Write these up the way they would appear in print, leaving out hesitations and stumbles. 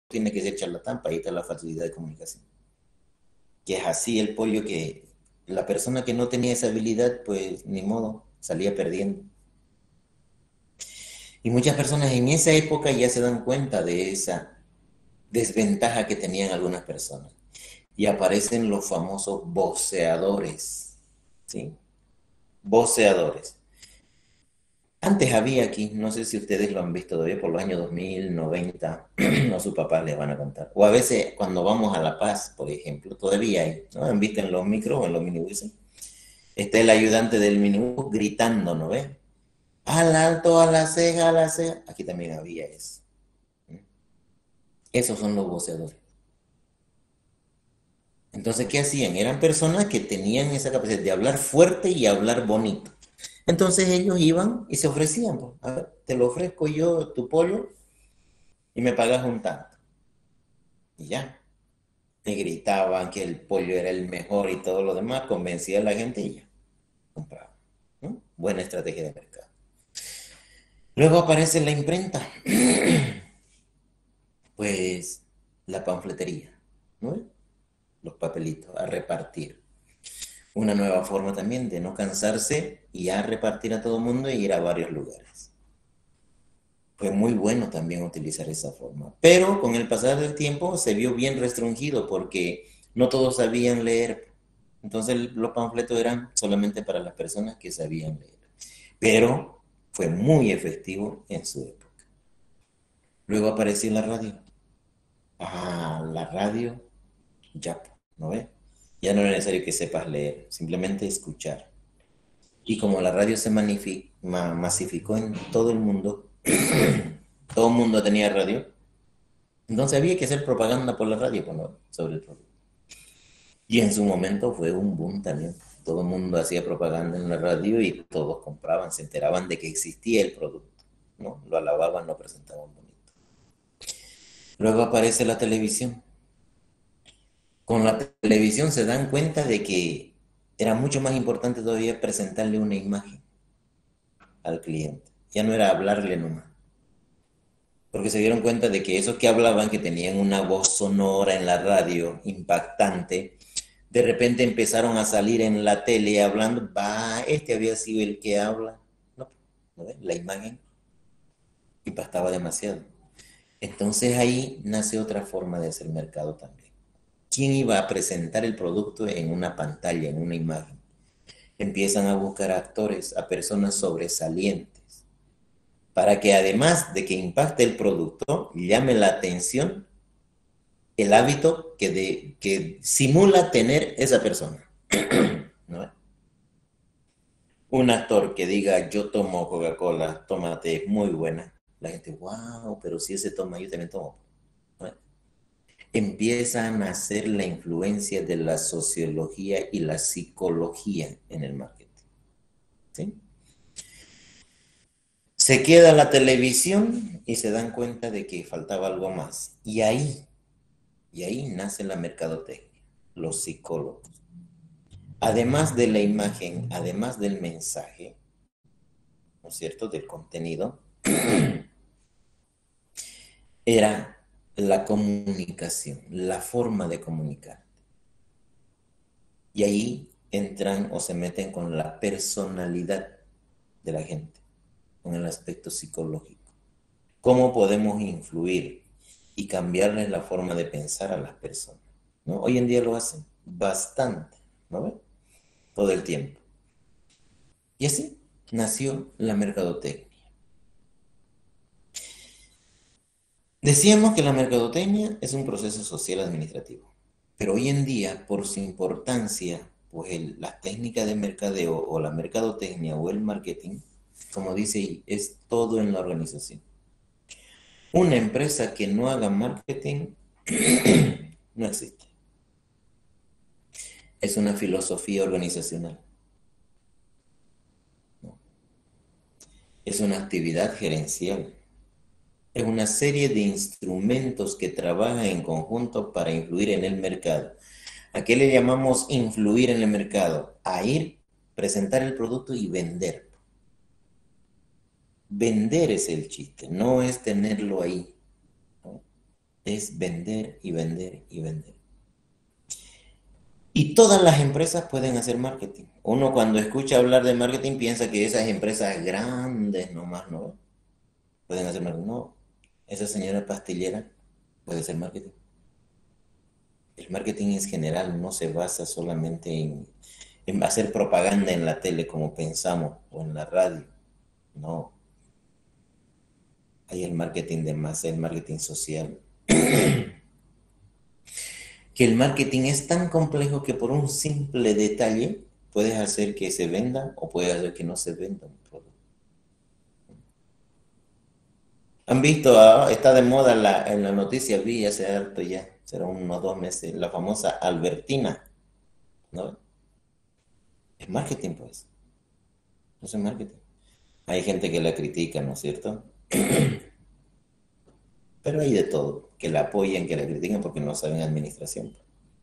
tiene que ser charlatán, para ahí está la facilidad de comunicación. Que es así el pollo que la persona que no tenía esa habilidad, pues ni modo, salía perdiendo. Y muchas personas en esa época ya se dan cuenta de esa desventaja que tenían algunas personas. Y aparecen los famosos voceadores, ¿sí? Voceadores. Antes había aquí, no sé si ustedes lo han visto todavía, por los años 2000, 90, no sus papás les van a contar. O a veces cuando vamos a La Paz, por ejemplo, todavía hay, ¿no? ¿Han visto en los micros o en los minibuses? Está el ayudante del minibús gritando, ¿no ves? Al alto, a la ceja, a la ceja. Aquí también había eso. Esos son los voceadores. Entonces, ¿qué hacían? Eran personas que tenían esa capacidad de hablar fuerte y hablar bonito. Entonces ellos iban y se ofrecían, pues, a ver, te lo ofrezco yo, tu pollo, y me pagas un tanto. Y ya. Y gritaban que el pollo era el mejor y todo lo demás, convencía a la gente y ya, compraba, ¿no? Buena estrategia de mercado. Luego aparece la imprenta, pues la panfletería, ¿no? Los papelitos a repartir. Una nueva forma también de no cansarse y a repartir a todo el mundo e ir a varios lugares. Fue muy bueno también utilizar esa forma. Pero con el pasar del tiempo se vio bien restringido porque no todos sabían leer. Entonces los panfletos eran solamente para las personas que sabían leer. Pero fue muy efectivo en su época. Luego apareció la radio. Ah, la radio, ya, ¿no ves? Ya no era necesario que sepas leer, simplemente escuchar. Y como la radio se masificó en todo el mundo, todo el mundo tenía radio, entonces había que hacer propaganda por la radio sobre el producto. Y en su momento fue un boom también. Todo el mundo hacía propaganda en la radio y todos compraban, se enteraban de que existía el producto, ¿no? Lo alababan, lo presentaban bonito. Luego aparece la televisión. Con la televisión se dan cuenta de que era mucho más importante todavía presentarle una imagen al cliente. Ya no era hablarle nomás. Porque se dieron cuenta de que esos que hablaban, que tenían una voz sonora en la radio impactante, de repente empezaron a salir en la tele hablando, va, este había sido el que habla. No, ¿no ves? La imagen impactaba demasiado. Entonces ahí nace otra forma de hacer mercado también. ¿Quién iba a presentar el producto en una pantalla, en una imagen? Empiezan a buscar actores, a personas sobresalientes, para que además de que impacte el producto, llame la atención el hábito que simula tener esa persona, ¿no? Un actor que diga, yo tomo Coca-Cola, tómate, es muy buena. La gente, wow, pero si ese toma, yo también tomo, ¿no? Empieza a nacer la influencia de la sociología y la psicología en el marketing, ¿sí? Se queda la televisión y se dan cuenta de que faltaba algo más. Y ahí nace la mercadotecnia, los psicólogos. Además de la imagen, además del mensaje, ¿no es cierto?, del contenido, era la comunicación, la forma de comunicar. Y ahí entran o se meten con la personalidad de la gente, con el aspecto psicológico. ¿Cómo podemos influir y cambiarles la forma de pensar a las personas? ¿No? Hoy en día lo hacen bastante, ¿no ves? Todo el tiempo. Y así nació la mercadotecnia. Decíamos que la mercadotecnia es un proceso social administrativo, pero hoy en día, por su importancia, pues las técnicas de mercadeo o la mercadotecnia o el marketing, como dice ahí, es todo en la organización. Una empresa que no haga marketing no existe. Es una filosofía organizacional, ¿no? Es una actividad gerencial. Es una serie de instrumentos que trabajan en conjunto para influir en el mercado. ¿A qué le llamamos influir en el mercado? A ir, presentar el producto y vender. Vender es el chiste, no es tenerlo ahí, ¿no? es vender y vender y vender. Y todas las empresas pueden hacer marketing. Uno cuando escucha hablar de marketing piensa que esas empresas grandes nomás no pueden hacer marketing. No, esa señora pastillera puede hacer marketing. El marketing es general, no se basa solamente en hacer propaganda en la tele como pensamos o en la radio. No, hay el marketing de masa, el marketing social. Que el marketing es tan complejo que por un simple detalle puedes hacer que se venda o puedes hacer que no se venda un producto. ¿Han visto? Está de moda en la noticia, vi hace harto ya, será unos 2 meses, la famosa Albertina, ¿no? Es marketing, pues. Eso es marketing. Hay gente que la critica, ¿no es cierto? Pero hay de todo, que la apoyen, que la critiquen porque no saben administración.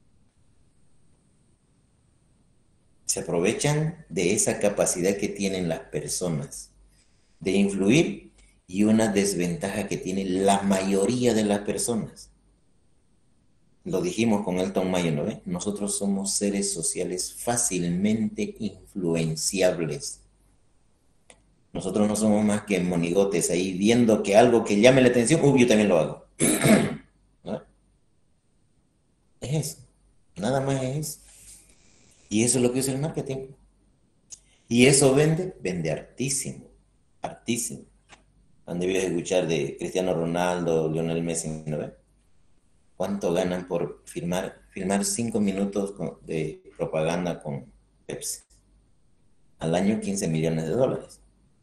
Se aprovechan de esa capacidad que tienen las personas de influir y una desventaja que tiene la mayoría de las personas. Lo dijimos con Elton Mayo, ¿no ve? Nosotros somos seres sociales fácilmente influenciables. Nosotros no somos más que monigotes ahí viendo que algo que llame la atención, yo también lo hago. ¿No? Es eso. Nada más es eso. Y eso es lo que es el marketing. Y eso vende hartísimo. Hartísimo. Han debido escuchar de Cristiano Ronaldo, Lionel Messi, ¿no ve? ¿Cuánto ganan por filmar 5 minutos de propaganda con Pepsi? Al año 15 millones de dólares.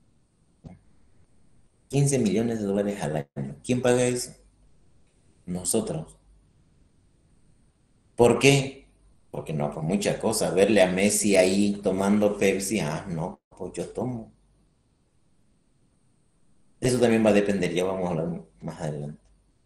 15 millones de dólares al año. ¿Quién paga eso? Nosotros. ¿Por qué? Porque no, por muchas cosas. Verle a Messi ahí tomando Pepsi, no, pues yo tomo. Eso también va a depender, ya vamos a hablar más adelante.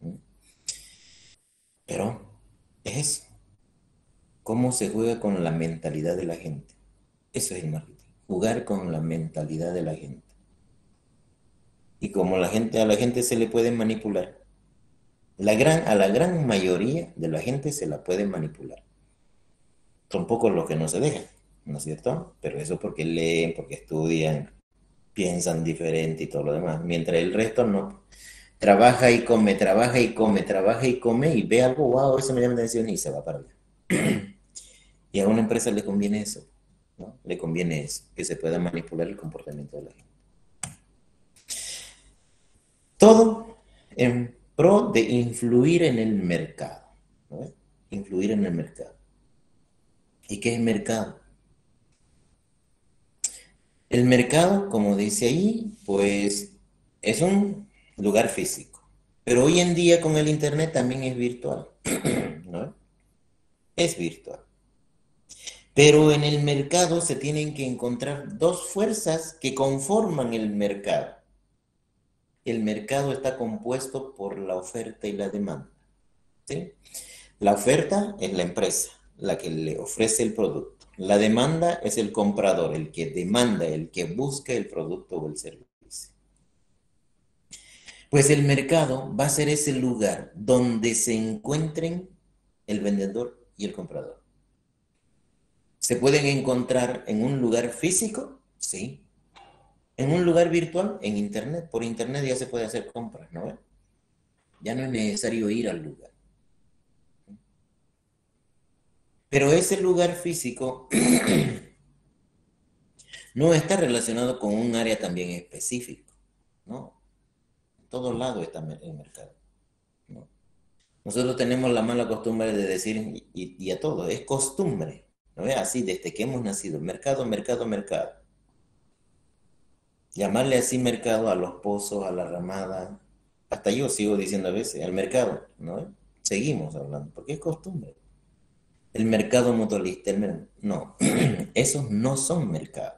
Pero es eso. ¿Cómo se juega con la mentalidad de la gente? Eso es el marketing. Jugar con la mentalidad de la gente. Y como a la gente se le puede manipular. A la gran mayoría de la gente se la puede manipular. Son pocos los que no se dejan, ¿no es cierto? Pero eso porque leen, porque estudian, piensan diferente y todo lo demás. Mientras el resto no. Trabaja y come, trabaja y come, trabaja y come y ve algo, wow, eso me llama la atención y se va para allá. Y a una empresa le conviene eso, ¿no? Le conviene eso, que se pueda manipular el comportamiento de la gente. Todo en pro de influir en el mercado, ¿no? Influir en el mercado. ¿Y qué es mercado? El mercado, como dice ahí, pues es un lugar físico. Pero hoy en día con el Internet también es virtual, ¿no? Es virtual. Pero en el mercado se tienen que encontrar dos fuerzas que conforman el mercado. El mercado está compuesto por la oferta y la demanda, ¿sí? La oferta es la empresa, la que le ofrece el producto. La demanda es el comprador, el que demanda, el que busca el producto o el servicio. Pues el mercado va a ser ese lugar donde se encuentren el vendedor y el comprador. ¿Se pueden encontrar en un lugar físico? Sí. ¿En un lugar virtual? En internet. Por internet ya se puede hacer compras, ¿no? Ya no es necesario ir al lugar. Pero ese lugar físico no está relacionado con un área también específico, ¿no? En todos lados está el mercado, ¿no? Nosotros tenemos la mala costumbre de decir, y a todo, es costumbre, ¿no es así? Desde que hemos nacido, mercado, mercado, mercado. Llamarle así mercado a los pozos, a la ramada, hasta yo sigo diciendo a veces, al mercado, ¿no? Seguimos hablando, porque es costumbre. El mercado mutualista, no, esos no son mercados,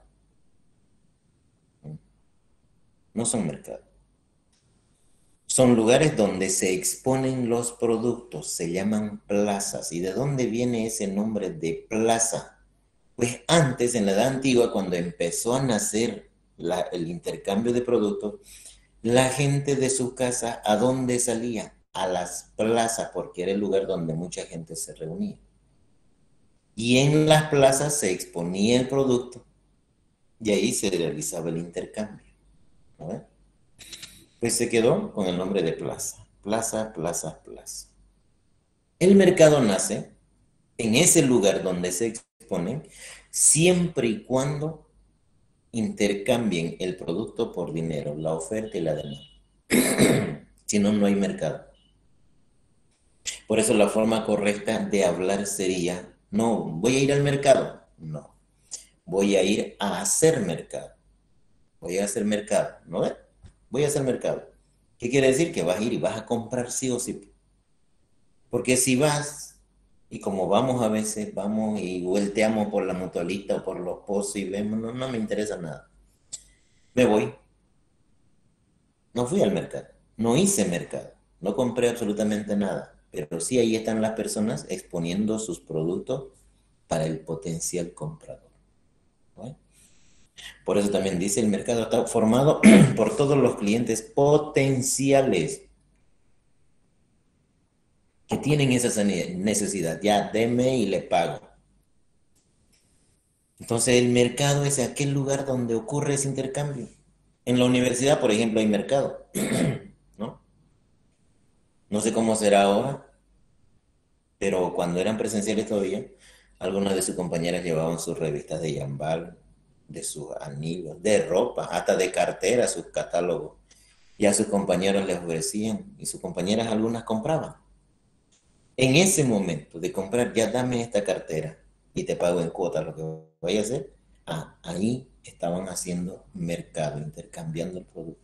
no son mercados. Son lugares donde se exponen los productos, se llaman plazas. ¿Y de dónde viene ese nombre de plaza? Pues antes, en la edad antigua, cuando empezó a nacer el intercambio de productos, la gente de su casa, ¿a dónde salía? a las plazas porque era el lugar donde mucha gente se reunía. Y en las plazas se exponía el producto y ahí se realizaba el intercambio. ¿No? Pues se quedó con el nombre de plaza. Plaza, plaza, plaza. El mercado nace en ese lugar donde se exponen siempre y cuando intercambien el producto por dinero, la oferta y la demanda. Si no, no hay mercado. Por eso la forma correcta de hablar sería, no, voy a ir al mercado. No, voy a ir a hacer mercado. Voy a hacer mercado, ¿no ves? Voy a hacer mercado. ¿Qué quiere decir? Que vas a ir y vas a comprar sí o sí. Porque si vas, y como vamos a veces, vamos y volteamos por la mutualista o por los pozos y vemos, no, no me interesa nada. Me voy. No fui al mercado. No hice mercado. No compré absolutamente nada. Pero sí ahí están las personas exponiendo sus productos para el potencial comprador. ¿No? Por eso también dice, el mercado está formado por todos los clientes potenciales que tienen esa necesidad. Ya, deme y le pago. Entonces, el mercado es aquel lugar donde ocurre ese intercambio. En la universidad, por ejemplo, hay mercado, ¿no? No sé cómo será ahora, pero cuando eran presenciales todavía, algunas de sus compañeras llevaban sus revistas de Jambal, de sus anillos, de ropa, hasta de cartera, sus catálogos. Y a sus compañeros les ofrecían, y sus compañeras algunas compraban. En ese momento de comprar, ya dame esta cartera y te pago en cuota lo que voy a hacer, ahí estaban haciendo mercado, intercambiando el producto.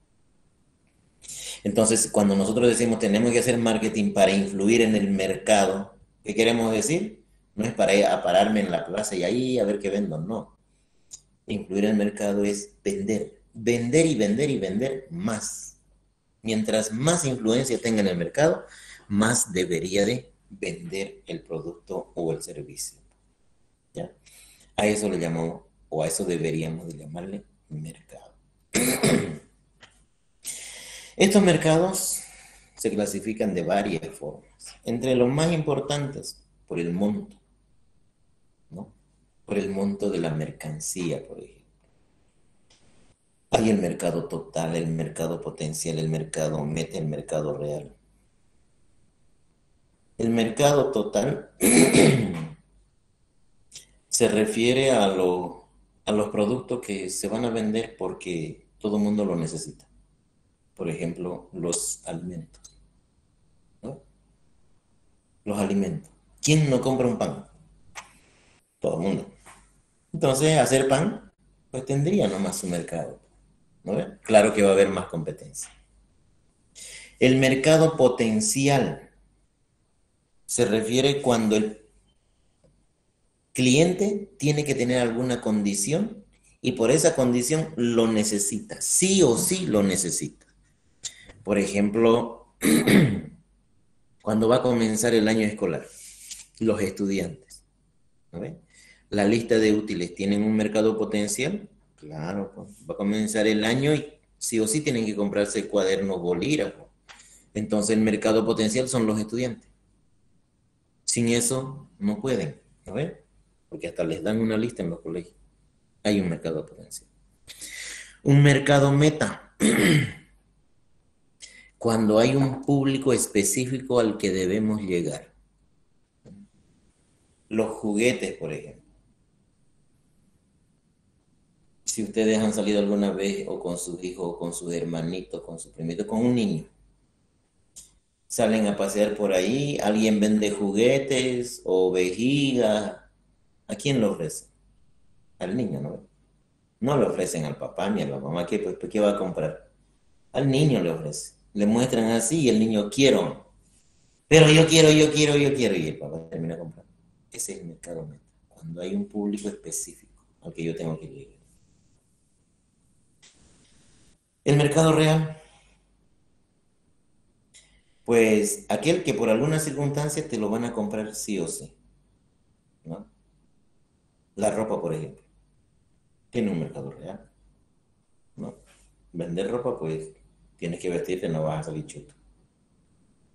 Entonces, cuando nosotros decimos tenemos que hacer marketing para influir en el mercado, ¿qué queremos decir? No es para ir a pararme en la plaza y ahí a ver qué vendo, no. Influir en el mercado es vender, vender y vender y vender más. Mientras más influencia tenga en el mercado, más debería de vender el producto o el servicio. ¿Ya? A eso le llamamos, o a eso deberíamos de llamarle mercado. Estos mercados se clasifican de varias formas. Entre los más importantes, por el monto, ¿no? Por el monto de la mercancía, por ejemplo. Hay el mercado total, el mercado potencial, el mercado meta, el mercado real. El mercado total se refiere a los productos que se van a vender porque todo el mundo lo necesita. Por ejemplo, los alimentos, ¿no? Los alimentos. ¿Quién no compra un pan? Todo el mundo. Entonces, hacer pan, pues tendría nomás su mercado, ¿no ve? Claro que va a haber más competencia. El mercado potencial se refiere cuando el cliente tiene que tener alguna condición y por esa condición lo necesita, sí o sí lo necesita. Por ejemplo, cuando va a comenzar el año escolar, los estudiantes, ¿no ve? La lista de útiles tienen un mercado potencial, claro, pues, va a comenzar el año y sí o sí tienen que comprarse cuadernos bolígrafos. Entonces el mercado potencial son los estudiantes. Sin eso no pueden, ¿no ve? Porque hasta les dan una lista en los colegios. Hay un mercado potencial. Un mercado meta, cuando hay un público específico al que debemos llegar. Los juguetes, por ejemplo. Si ustedes han salido alguna vez o con sus hijos, o con sus hermanitos, con sus primitos, con un niño, salen a pasear por ahí, alguien vende juguetes o vejigas, ¿a quién lo ofrece? Al niño, ¿no? No le ofrecen al papá ni a la mamá, ¿qué va a comprar? Al niño le ofrece. Le muestran así y el niño quiero, pero yo quiero, yo quiero, yo quiero, y el papá termina comprando. Ese es el mercado meta, cuando hay un público específico al que yo tengo que llegar. El mercado real, pues aquel que por alguna circunstancia te lo van a comprar sí o sí, ¿no? La ropa, por ejemplo, tiene un mercado real, ¿no? Vender ropa, pues tienes que vestirte, no vas a salir chuto.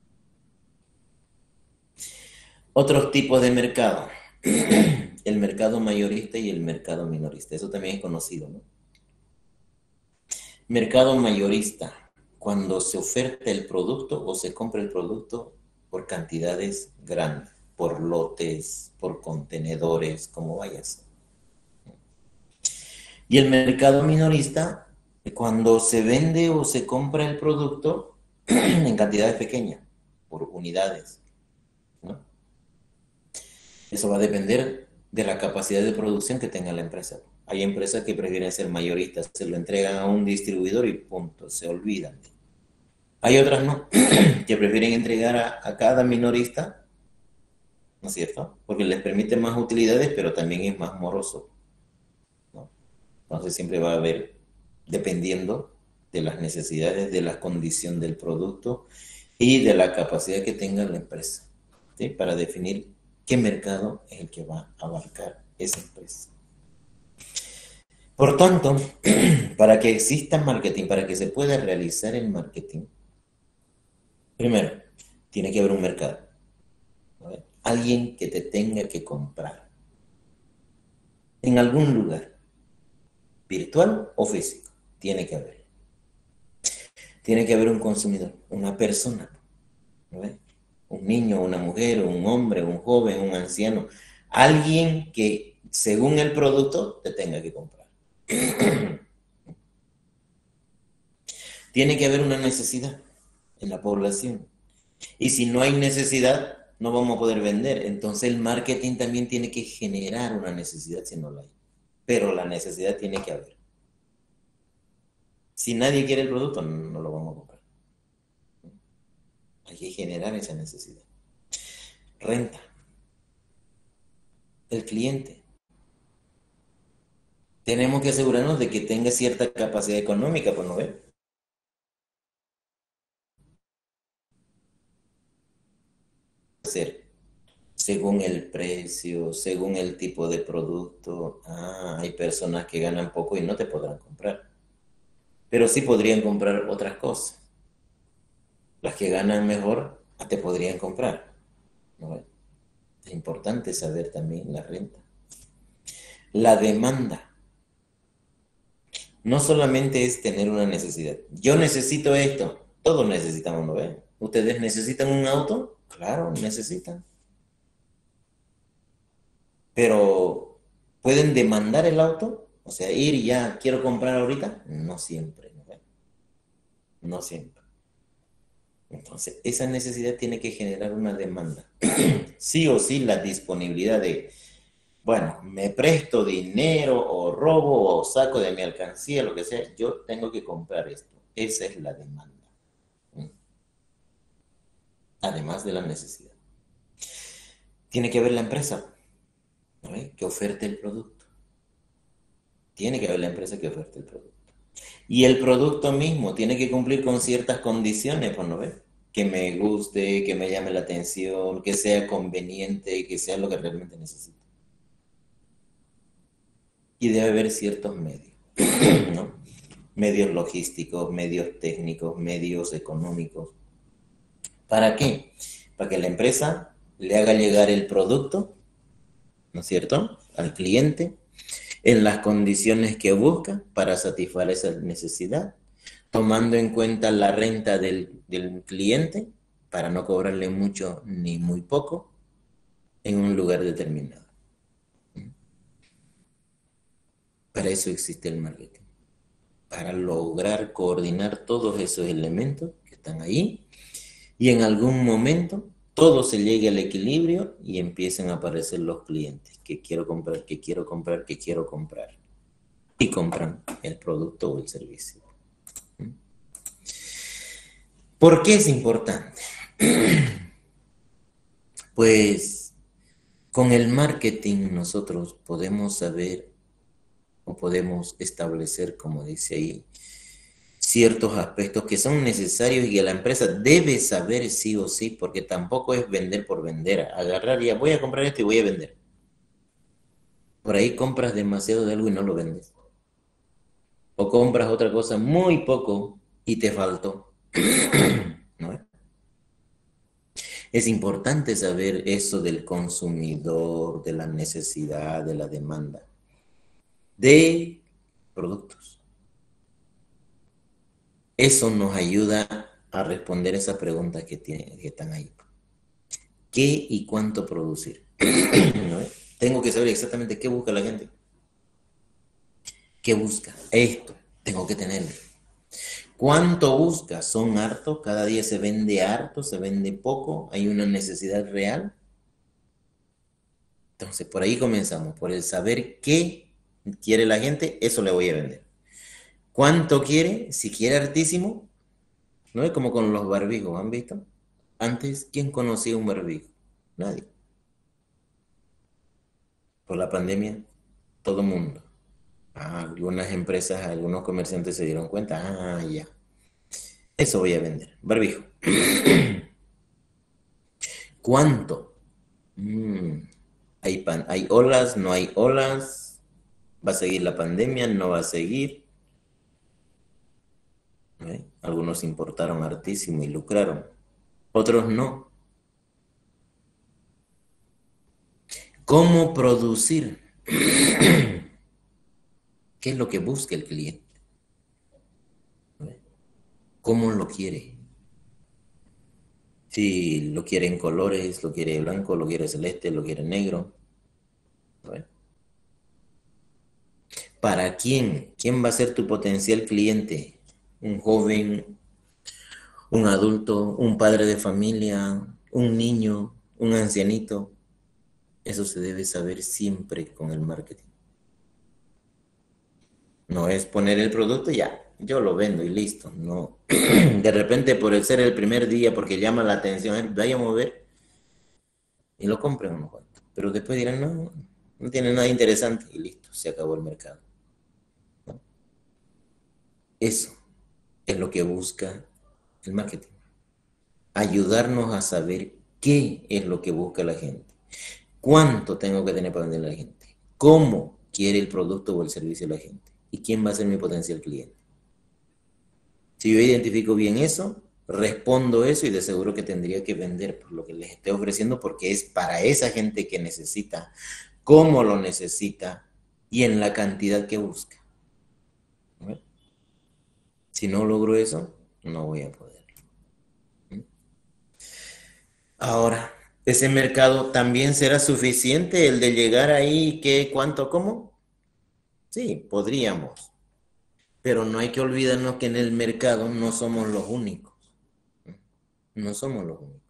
Otros tipos de mercado. El mercado mayorista y el mercado minorista. Eso también es conocido, ¿no? Mercado mayorista, cuando se oferta el producto o se compra el producto por cantidades grandes, por lotes, por contenedores, como vayas. Y el mercado minorista, cuando se vende o se compra el producto en cantidades pequeñas, por unidades, ¿no? Eso va a depender de la capacidad de producción que tenga la empresa. Hay empresas que prefieren ser mayoristas, se lo entregan a un distribuidor y punto, se olvidan. Hay otras no, que prefieren entregar a cada minorista, ¿no es cierto? Porque les permite más utilidades, pero también es más moroso, ¿no? Entonces siempre va a haber, dependiendo de las necesidades, de la condición del producto y de la capacidad que tenga la empresa, ¿sí? Para definir qué mercado es el que va a abarcar esa empresa. Por tanto, para que exista marketing, para que se pueda realizar el marketing, primero, tiene que haber un mercado, ¿no? Alguien que te tenga que comprar en algún lugar, virtual o físico, tiene que haber. Tiene que haber un consumidor, una persona, ¿no? Un niño, una mujer, un hombre, un joven, un anciano, alguien que según el producto te tenga que comprar. Tiene que haber una necesidad en la población. Y si no hay necesidad, no vamos a poder vender. Entonces el marketing también tiene que generar una necesidad si no la hay. Pero la necesidad tiene que haber. Si nadie quiere el producto, no lo vamos a comprar. Hay que generar esa necesidad. Renta. El cliente. Tenemos que asegurarnos de que tenga cierta capacidad económica, pues no ve. Hacer según el precio, según el tipo de producto. Ah, hay personas que ganan poco y no te podrán comprar. Pero sí podrían comprar otras cosas. Las que ganan mejor te podrían comprar, ¿no ve? Es importante saber también la renta. La demanda. No solamente es tener una necesidad. Yo necesito esto. Todos necesitamos, ¿no ven? ¿Ustedes necesitan un auto? Claro, necesitan. Pero ¿pueden demandar el auto? O sea, ir y ya, quiero comprar ahorita. No siempre, ¿no ven? No siempre. Entonces, esa necesidad tiene que generar una demanda. Sí o sí, la disponibilidad de, bueno, me presto dinero o robo o saco de mi alcancía, lo que sea, yo tengo que comprar esto. Esa es la demanda. Además de la necesidad. Tiene que haber la empresa, ¿no? Que oferte el producto. Tiene que haber la empresa que oferte el producto. Y el producto mismo tiene que cumplir con ciertas condiciones, pues, ¿no ves? Que me guste, que me llame la atención, que sea conveniente, que sea lo que realmente necesito. Y debe haber ciertos medios, ¿no? Medios logísticos, medios técnicos, medios económicos. ¿Para qué? Para que la empresa le haga llegar el producto, ¿no es cierto?, al cliente en las condiciones que busca para satisfacer esa necesidad, tomando en cuenta la renta del cliente para no cobrarle mucho ni muy poco en un lugar determinado. Para eso existe el marketing, para lograr coordinar todos esos elementos que están ahí y en algún momento todo se llegue al equilibrio y empiecen a aparecer los clientes que quiero comprar, que quiero comprar, que quiero comprar y compran el producto o el servicio. ¿Por qué es importante? Pues con el marketing nosotros podemos saber o podemos establecer, como dice ahí, ciertos aspectos que son necesarios y que la empresa debe saber sí o sí, porque tampoco es vender por vender, agarrar y ya voy a comprar esto y voy a vender. Por ahí compras demasiado de algo y no lo vendes. O compras otra cosa muy poco y te faltó. ¿No? Es importante saber eso del consumidor, de la necesidad, de la demanda, de productos. Eso nos ayuda a responder esas preguntas que están ahí. ¿Qué y cuánto producir? ¿No? Tengo que saber exactamente qué busca la gente. ¿Qué busca? Esto, tengo que tenerlo. ¿Cuánto busca? ¿Son hartos? ¿Cada día se vende harto? ¿Se vende poco? ¿Hay una necesidad real? Entonces, por ahí comenzamos, por el saber qué quiere la gente, eso le voy a vender. ¿Cuánto quiere? Si quiere hartísimo, no es como con los barbijos, ¿han visto? Antes, ¿quién conocía un barbijo? Nadie. Por la pandemia, todo el mundo. Algunas empresas, algunos comerciantes se dieron cuenta, ya, eso voy a vender, barbijo. ¿Cuánto? Mm, hay olas, no hay olas, va a seguir la pandemia, no va a seguir. ¿Eh? Algunos importaron hartísimo y lucraron, otros no. ¿Cómo producir? ¿Qué es lo que busca el cliente? ¿Eh? ¿Cómo lo quiere? Si lo quiere en colores, lo quiere blanco, lo quiere celeste, lo quiere negro. ¿Eh? ¿Para quién? ¿Quién va a ser tu potencial cliente? ¿Un joven, un adulto, un padre de familia, un niño, un ancianito? Eso se debe saber siempre con el marketing. No es poner el producto y ya, yo lo vendo y listo. No. De repente por el ser el primer día, porque llama la atención, vaya a mover y lo compren unos cuantos. Pero después dirán, no, no tiene nada interesante y listo, se acabó el mercado. ¿No? Eso es lo que busca el marketing. Ayudarnos a saber qué es lo que busca la gente. ¿Cuánto tengo que tener para venderle a la gente? ¿Cómo quiere el producto o el servicio la gente? ¿Y quién va a ser mi potencial cliente? Si yo identifico bien eso, respondo eso y de seguro que tendría que vender por lo que les estoy ofreciendo porque es para esa gente que necesita, cómo lo necesita y en la cantidad que busca. ¿No? Si no logro eso, no voy a poder. Ahora, ese mercado también será suficiente el de llegar ahí, ¿qué, cuánto, cómo? Sí, podríamos, pero no hay que olvidarnos que en el mercado no somos los únicos, no somos los únicos.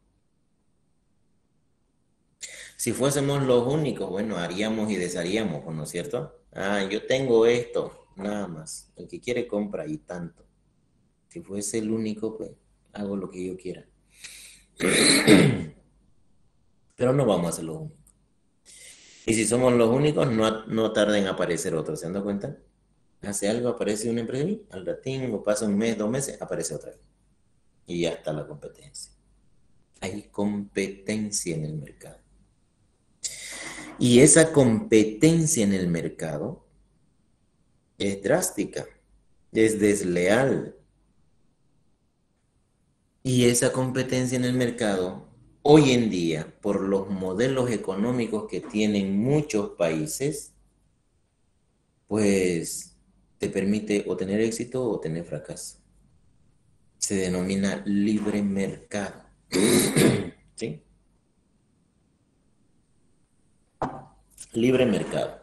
Si fuésemos los únicos, bueno, haríamos y desharíamos, ¿no es cierto? Yo tengo esto, nada más. El que quiere compra y tanto. Si fuese el único, pues hago lo que yo quiera. Pero no vamos a ser los únicos. Y si somos los únicos, no tarda en aparecer otro, ¿se dan cuenta? Hace algo, aparece una empresa y al ratín o pasa un mes, 2 meses, aparece otra vez. Y ya está la competencia. Hay competencia en el mercado. Y esa competencia en el mercado es drástica, es desleal. Y esa competencia en el mercado, hoy en día, por los modelos económicos que tienen muchos países, pues te permite o tener éxito o tener fracaso. Se denomina libre mercado. ¿Sí? Libre mercado.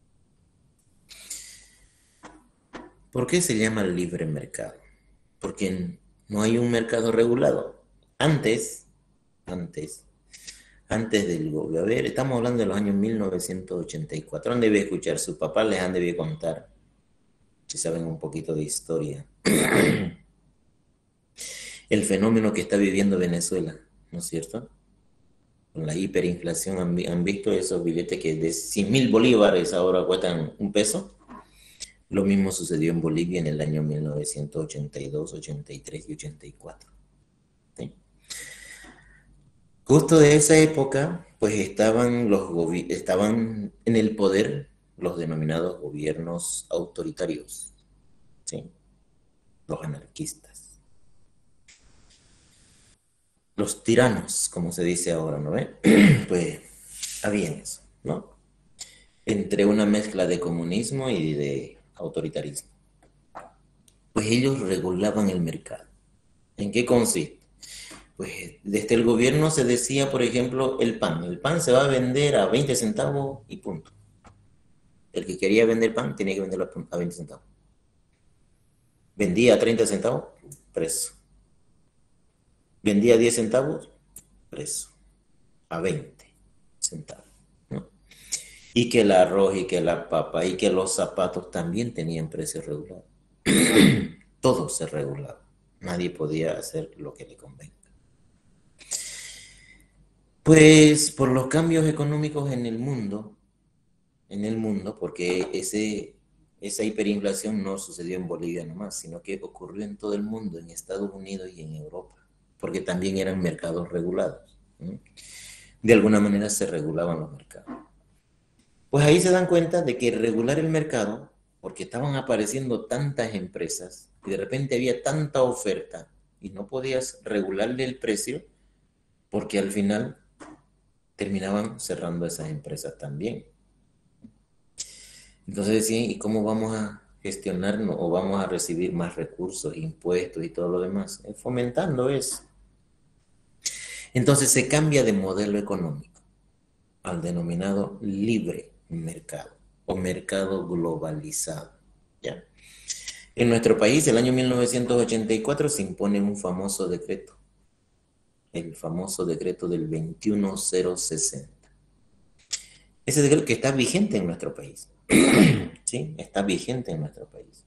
¿Por qué se llama libre mercado? Porque no hay un mercado regulado. Antes, antes, antes del gobierno, a ver, estamos hablando de los años 1984. Han debido escuchar, sus papás les han debido contar, si saben un poquito de historia, el fenómeno que está viviendo Venezuela, ¿no es cierto? Con la hiperinflación, ¿han visto esos billetes que de 100.000 bolívares ahora cuestan un peso? Lo mismo sucedió en Bolivia en el año 1982, 83 y 84. ¿Sí? Justo de esa época, pues estaban en el poder los denominados gobiernos autoritarios, ¿sí? Los anarquistas. los tiranos, como se dice ahora, ¿no ve? Pues había eso, ¿no? Entre una mezcla de comunismo y de autoritarismo. Pues ellos regulaban el mercado. ¿En qué consiste? Pues desde el gobierno se decía, por ejemplo, el pan. El pan se va a vender a 20 centavos y punto. El que quería vender pan tenía que venderlo a 20 centavos. Vendía a 30 centavos, preso. Vendía a 10 centavos, preso. A 20 centavos, ¿no? Y que el arroz y que la papa y que los zapatos también tenían precios regulados. Todo se regulaba. Nadie podía hacer lo que le convenga. Pues por los cambios económicos en el mundo, porque esa hiperinflación no sucedió en Bolivia nomás, sino que ocurrió en todo el mundo, en Estados Unidos y en Europa, porque también eran mercados regulados, ¿no? De alguna manera se regulaban los mercados. Pues ahí se dan cuenta de que regular el mercado, porque estaban apareciendo tantas empresas y de repente había tanta oferta y no podías regularle el precio, porque al final terminaban cerrando esas empresas también. Entonces decían, ¿y cómo vamos a gestionarnos o vamos a recibir más recursos, impuestos y todo lo demás? Fomentando eso. Entonces se cambia de modelo económico al denominado libre mercado o mercado globalizado. ¿Ya? En nuestro país, el año 1984, se impone un famoso decreto, el famoso decreto del 21060. Ese decreto que está vigente en nuestro país. ¿Sí? Está vigente en nuestro país.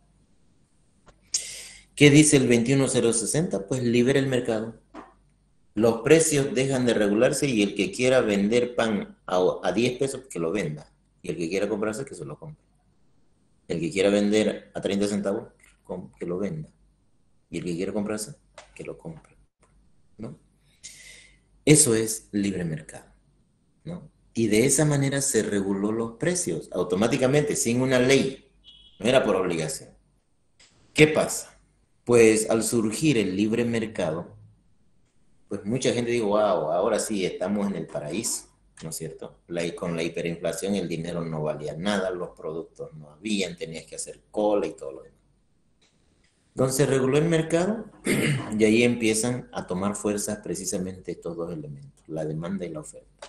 ¿Qué dice el 21060? Pues libera el mercado. Los precios dejan de regularse y el que quiera vender pan a 10 pesos, que lo venda. Y el que quiera comprarse, que se lo compre. El que quiera vender a 30 centavos, que lo venda. Y el que quiera comprarse, que lo compre, ¿no? Eso es libre mercado, ¿no? Y de esa manera se reguló los precios automáticamente, sin una ley. No era por obligación. ¿Qué pasa? Pues al surgir el libre mercado, pues mucha gente dijo, wow, ahora sí estamos en el paraíso, ¿no es cierto? Con la hiperinflación el dinero no valía nada, los productos no habían, tenías que hacer cola y todo lo demás. Entonces se reguló el mercado y ahí empiezan a tomar fuerzas precisamente estos dos elementos, la demanda y la oferta.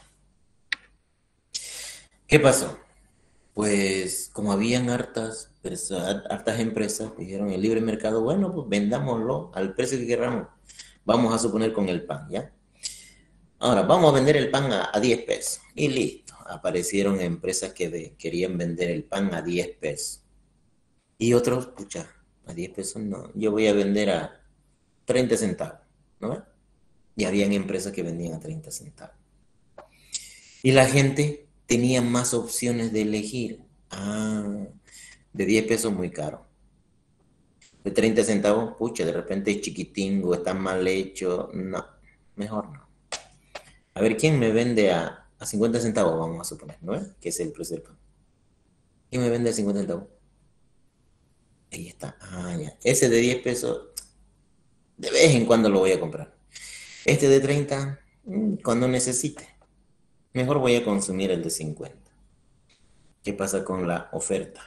¿Qué pasó? Pues como habían hartas empresas, dijeron el libre mercado, bueno, pues vendámoslo al precio que queramos. Vamos a suponer con el pan, ¿ya? Ahora, vamos a vender el pan a 10 pesos. Y listo. Aparecieron empresas que querían vender el pan a 10 pesos. Y otros, pucha, a 10 pesos no. Yo voy a vender a 30 centavos, ¿no? Y habían empresas que vendían a 30 centavos. Y la gente tenía más opciones de elegir. Ah, de 10 pesos muy caro. De 30 centavos, pucha, de repente es chiquitín o está mal hecho. No, mejor no. A ver, ¿quién me vende a 50 centavos? Vamos a suponer, ¿no es? Que es el precio del pan. ¿Quién me vende a 50 centavos? Ahí está. Ah, ya. Ese de 10 pesos, de vez en cuando lo voy a comprar. Este de 30, cuando necesite. Mejor voy a consumir el de 50. ¿Qué pasa con la oferta?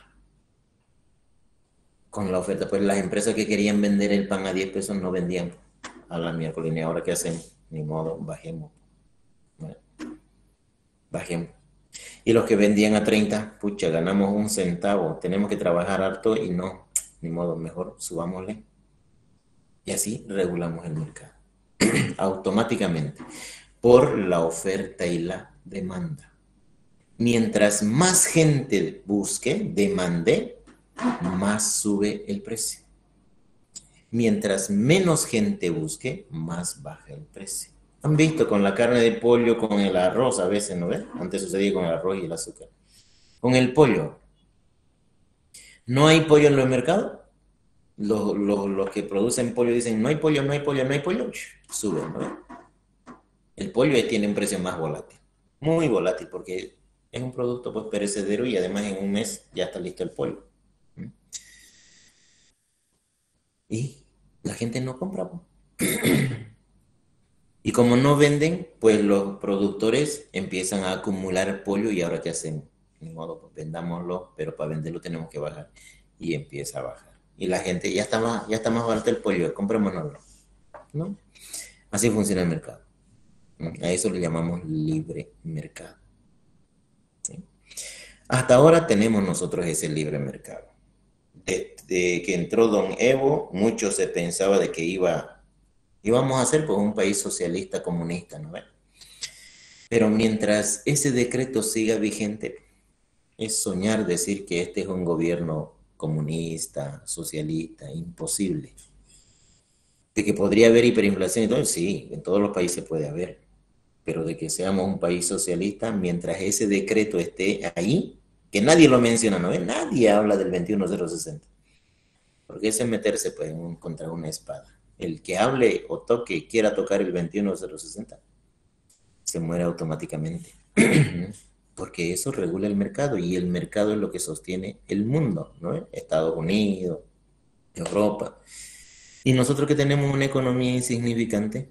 Con la oferta, pues las empresas que querían vender el pan a 10 pesos no vendían a la miércoles. ¿Y ahora qué hacemos? Ni modo, bajemos. Bueno, bajemos. Y los que vendían a 30, pucha, ganamos un centavo. Tenemos que trabajar harto y no, ni modo, mejor subámosle. Y así regulamos el mercado automáticamente por la oferta y la demanda. Mientras más gente busque, demande, más sube el precio. Mientras menos gente busque, más baja el precio. Han visto con la carne de pollo, con el arroz a veces, ¿no ves? Antes sucedía con el arroz y el azúcar. Con el pollo. ¿No hay pollo en los mercados? Los que producen pollo dicen, no hay pollo, no hay pollo, no hay pollo. Suben, ¿no? El pollo tiene un precio más volátil. Muy volátil porque es un producto pues perecedero y además en un mes ya está listo el pollo. Y la gente no compra. Y como no venden, pues los productores empiezan a acumular pollo y ahora ¿qué hacen? Ni modo, pues vendámoslo, pero para venderlo tenemos que bajar. Y empieza a bajar. Y la gente ya está más barato el pollo, comprémonoslo, ¿no? Así funciona el mercado. A eso le llamamos libre mercado. ¿Sí? Hasta ahora tenemos nosotros ese libre mercado. Desde que entró Don Evo, mucho se pensaba de que íbamos a ser pues, un país socialista comunista, ¿no? Pero mientras ese decreto siga vigente, es soñar decir que este es un gobierno comunista, socialista, imposible. De que podría haber hiperinflación y todo, sí, en todos los países puede haber, pero de que seamos un país socialista, mientras ese decreto esté ahí, que nadie lo menciona, ¿no? Nadie habla del 21060, porque ese es meterse pues, contra una espada. El que hable o toque, quiera tocar el 21060, se muere automáticamente. Porque eso regula el mercado y el mercado es lo que sostiene el mundo, ¿no? Estados Unidos, Europa. Y nosotros que tenemos una economía insignificante,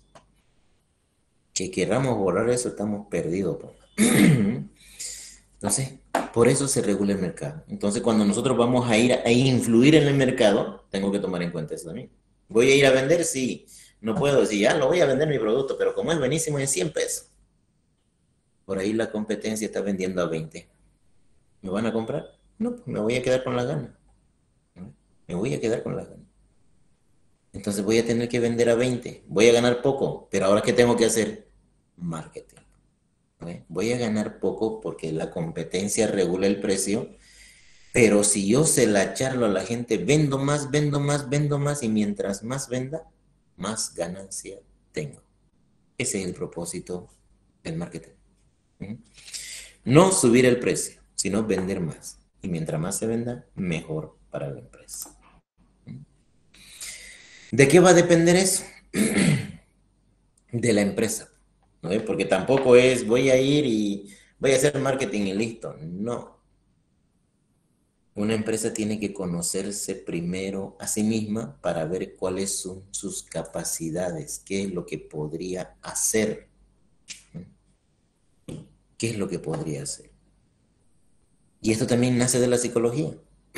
que queramos borrar eso, estamos perdidos. Pues. Entonces, por eso se regula el mercado. Entonces, cuando nosotros vamos a ir a influir en el mercado, tengo que tomar en cuenta eso también. ¿Voy a ir a vender? Sí. No puedo decir, ya, no voy a vender mi producto, pero como es buenísimo, es 100 pesos. Por ahí la competencia está vendiendo a 20. ¿Me van a comprar? No, pues me voy a quedar con la gana. ¿No? Me voy a quedar con la gana. Entonces voy a tener que vender a 20. Voy a ganar poco, pero ahora ¿qué tengo que hacer? Marketing. ¿No? Voy a ganar poco porque la competencia regula el precio, pero si yo se la charlo a la gente, vendo más, vendo más, vendo más, y mientras más venda, más ganancia tengo. Ese es el propósito del marketing. ¿Mm? No subir el precio, sino vender más. Y mientras más se venda, mejor para la empresa. ¿De qué va a depender eso? De la empresa, ¿no? Porque tampoco es voy a ir y voy a hacer marketing y listo. No. Una empresa tiene que conocerse primero a sí misma para ver cuáles son sus capacidades, qué es lo que podría hacer, qué es lo que podría hacer. Y esto también nace de la psicología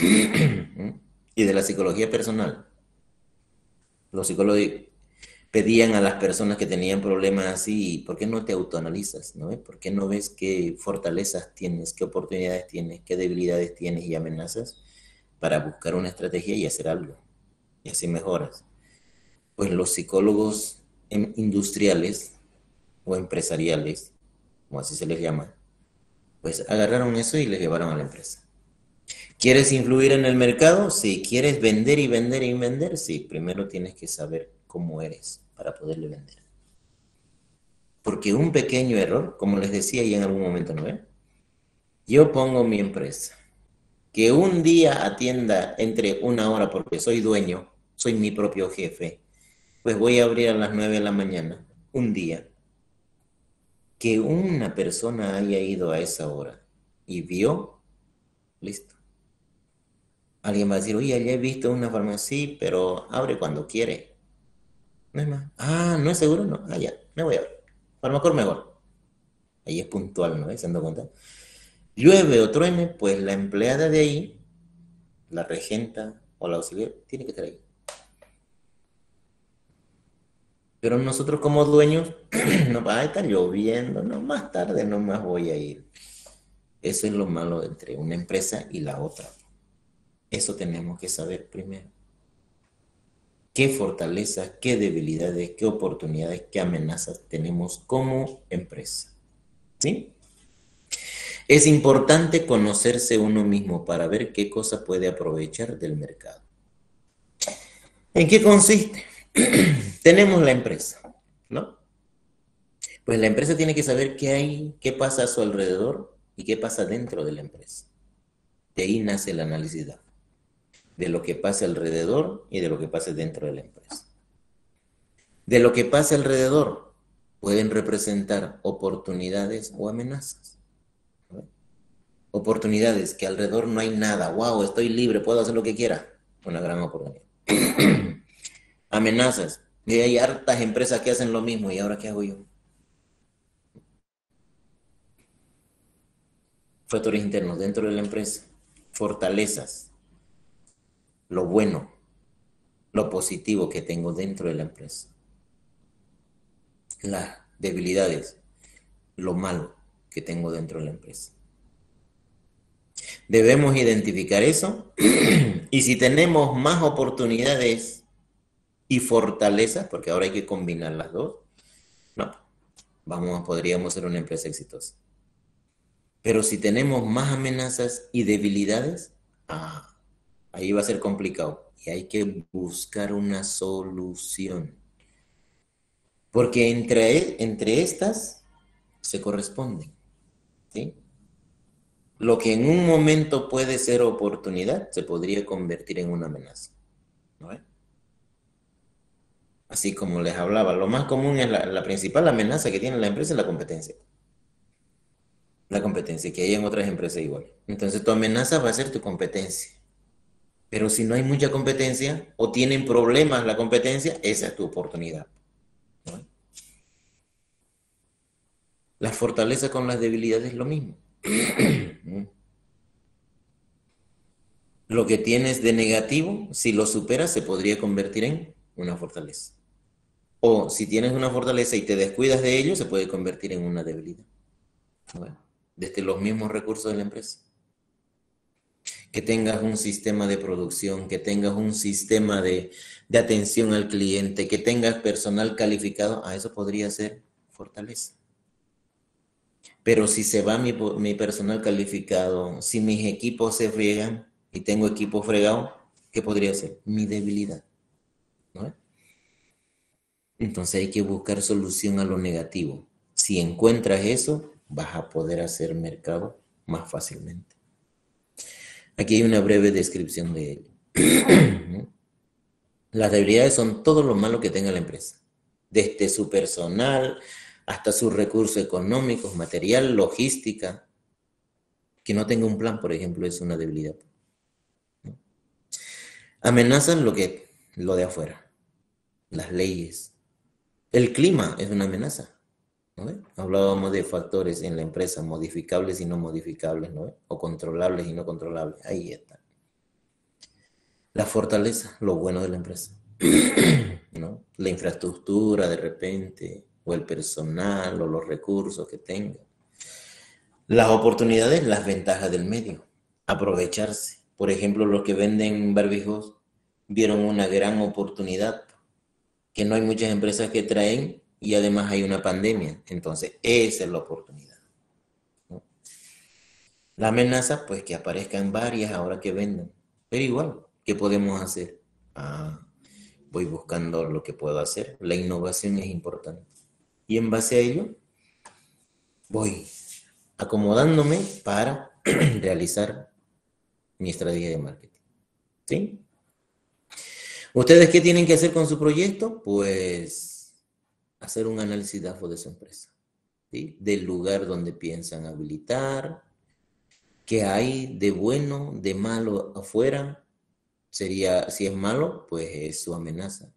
y de la psicología personal. Los psicólogos pedían a las personas que tenían problemas así, ¿por qué no te autoanalizas? ¿No? ¿Por qué no ves qué fortalezas tienes, qué oportunidades tienes, qué debilidades tienes y amenazas para buscar una estrategia y hacer algo? Y así mejoras. Pues los psicólogos industriales o empresariales, como así se les llama, pues agarraron eso y les llevaron a la empresa. ¿Quieres influir en el mercado? Sí. ¿Quieres vender y vender y vender? Sí. Primero tienes que saber cómo eres para poderle vender. Porque un pequeño error, como les decía ya en algún momento, ¿no? Yo pongo mi empresa, que un día atienda entre una hora, porque soy dueño, soy mi propio jefe, pues voy a abrir a las 9 de la mañana, un día. Que una persona haya ido a esa hora y vio, listo. Alguien va a decir, oye, ya he visto una farmacia, sí, pero abre cuando quiere. No es más. Ah, ¿no es seguro? No. Ah, ya, me voy a ver. Farmacor mejor. Ahí es puntual, ¿no? ¿Se dan cuenta? Llueve o truene, pues la empleada de ahí, la regenta o la auxiliar, tiene que estar ahí. Pero nosotros como dueños, no va a estar lloviendo, no, más tarde no más voy a ir. Eso es lo malo entre una empresa y la otra. Eso tenemos que saber primero. ¿Qué fortalezas, qué debilidades, qué oportunidades, qué amenazas tenemos como empresa? ¿Sí? Es importante conocerse uno mismo para ver qué cosa puede aprovechar del mercado. ¿En qué consiste? Tenemos la empresa, ¿no? Pues la empresa tiene que saber qué hay, qué pasa a su alrededor y qué pasa dentro de la empresa. De ahí nace el análisis de lo que pasa alrededor y de lo que pasa dentro de la empresa. De lo que pasa alrededor pueden representar oportunidades o amenazas. ¿No? Oportunidades que alrededor no hay nada. Wow, estoy libre, puedo hacer lo que quiera. Una gran oportunidad. Amenazas. Y hay hartas empresas que hacen lo mismo, ¿y ahora qué hago yo? Factores internos dentro de la empresa, fortalezas, lo bueno, lo positivo que tengo dentro de la empresa, las debilidades, lo malo que tengo dentro de la empresa. Debemos identificar eso y si tenemos más oportunidades y fortalezas, porque ahora hay que combinar las dos, no, podríamos ser una empresa exitosa. Pero si tenemos más amenazas y debilidades, ahí va a ser complicado y hay que buscar una solución. Porque entre estas se corresponden, ¿sí? Lo que en un momento puede ser oportunidad, se podría convertir en una amenaza, ¿no? Así como les hablaba, lo más común es la principal amenaza que tiene la empresa es la competencia. La competencia que hay en otras empresas igual. Entonces tu amenaza va a ser tu competencia. Pero si no hay mucha competencia o tienen problemas la competencia, esa es tu oportunidad, ¿no? La fortaleza con las debilidades es lo mismo. Lo que tienes de negativo, si lo superas, se podría convertir en una fortaleza. O si tienes una fortaleza y te descuidas de ello, se puede convertir en una debilidad. Bueno, desde los mismos recursos de la empresa. Que tengas un sistema de producción, que tengas un sistema de atención al cliente, que tengas personal calificado, a eso podría ser fortaleza. Pero si se va mi personal calificado, si mis equipos se friegan y tengo equipos fregados, ¿qué podría ser? Mi debilidad, ¿no? Entonces hay que buscar solución a lo negativo. Si encuentras eso, vas a poder hacer mercado más fácilmente. Aquí hay una breve descripción de ello. Las debilidades son todo lo malo que tenga la empresa, desde su personal hasta sus recursos económicos, material, logística. Que no tenga un plan, por ejemplo, es una debilidad. Amenazan lo de afuera, las leyes. El clima es una amenaza, ¿no? Hablábamos de factores en la empresa, modificables y no modificables, ¿no? O controlables y no controlables. Ahí está. La fortaleza, lo bueno de la empresa, ¿no? La infraestructura de repente, o el personal, o los recursos que tenga. Las oportunidades, las ventajas del medio, aprovecharse. Por ejemplo, los que venden barbijos vieron una gran oportunidad que no hay muchas empresas que traen y además hay una pandemia. Entonces, esa es la oportunidad, ¿no? La amenaza, pues que aparezcan varias ahora que vendan. Pero igual, ¿qué podemos hacer? Voy buscando lo que puedo hacer. La innovación es importante. Y en base a ello, voy acomodándome para realizar mi estrategia de marketing. ¿Sí? ¿Ustedes qué tienen que hacer con su proyecto? Pues hacer un análisis DAFO de su empresa, ¿sí? Del lugar donde piensan habilitar, qué hay de bueno, de malo afuera. Sería, si es malo, pues es su amenaza.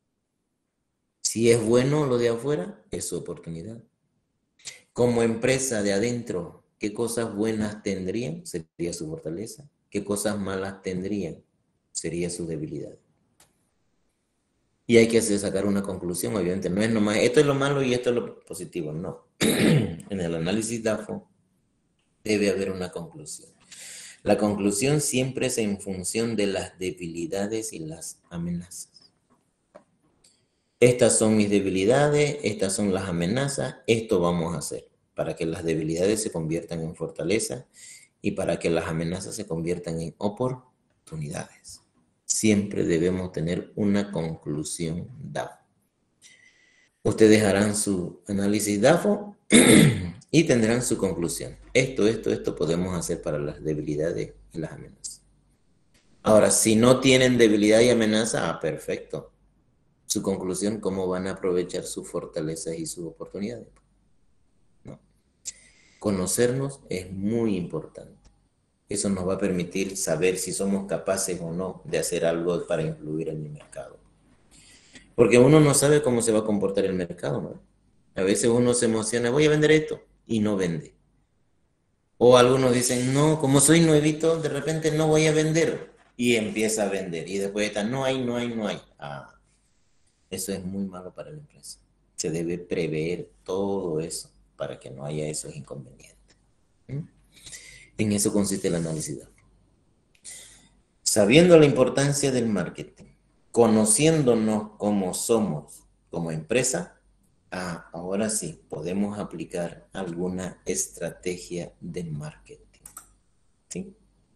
Si es bueno lo de afuera, es su oportunidad. Como empresa de adentro, ¿qué cosas buenas tendrían? Sería su fortaleza. ¿Qué cosas malas tendrían? Sería su debilidad. Y hay que sacar una conclusión, obviamente. No es nomás, esto es lo malo y esto es lo positivo, no. En el análisis DAFO debe haber una conclusión. La conclusión siempre es en función de las debilidades y las amenazas. Estas son mis debilidades, estas son las amenazas, esto vamos a hacer para que las debilidades se conviertan en fortaleza y para que las amenazas se conviertan en oportunidades. Siempre debemos tener una conclusión DAFO. Ustedes harán su análisis DAFO y tendrán su conclusión. Esto podemos hacer para las debilidades y las amenazas. Ahora, si no tienen debilidad y amenaza, perfecto. Su conclusión, cómo van a aprovechar sus fortalezas y sus oportunidades. ¿No? Conocernos es muy importante. Eso nos va a permitir saber si somos capaces o no de hacer algo para influir en el mercado. Porque uno no sabe cómo se va a comportar el mercado, ¿no? A veces uno se emociona, voy a vender esto, y no vende. O algunos dicen, no, como soy nuevito, de repente no voy a vender. Y empieza a vender. Y después está, no hay, no hay, no hay. Ah, eso es muy malo para la empresa. Se debe prever todo eso para que no haya esos inconvenientes. ¿Mm? En eso consiste el análisis de datos. Sabiendo la importancia del marketing, conociéndonos como somos como empresa, ahora sí podemos aplicar alguna estrategia de marketing. ¿Sí?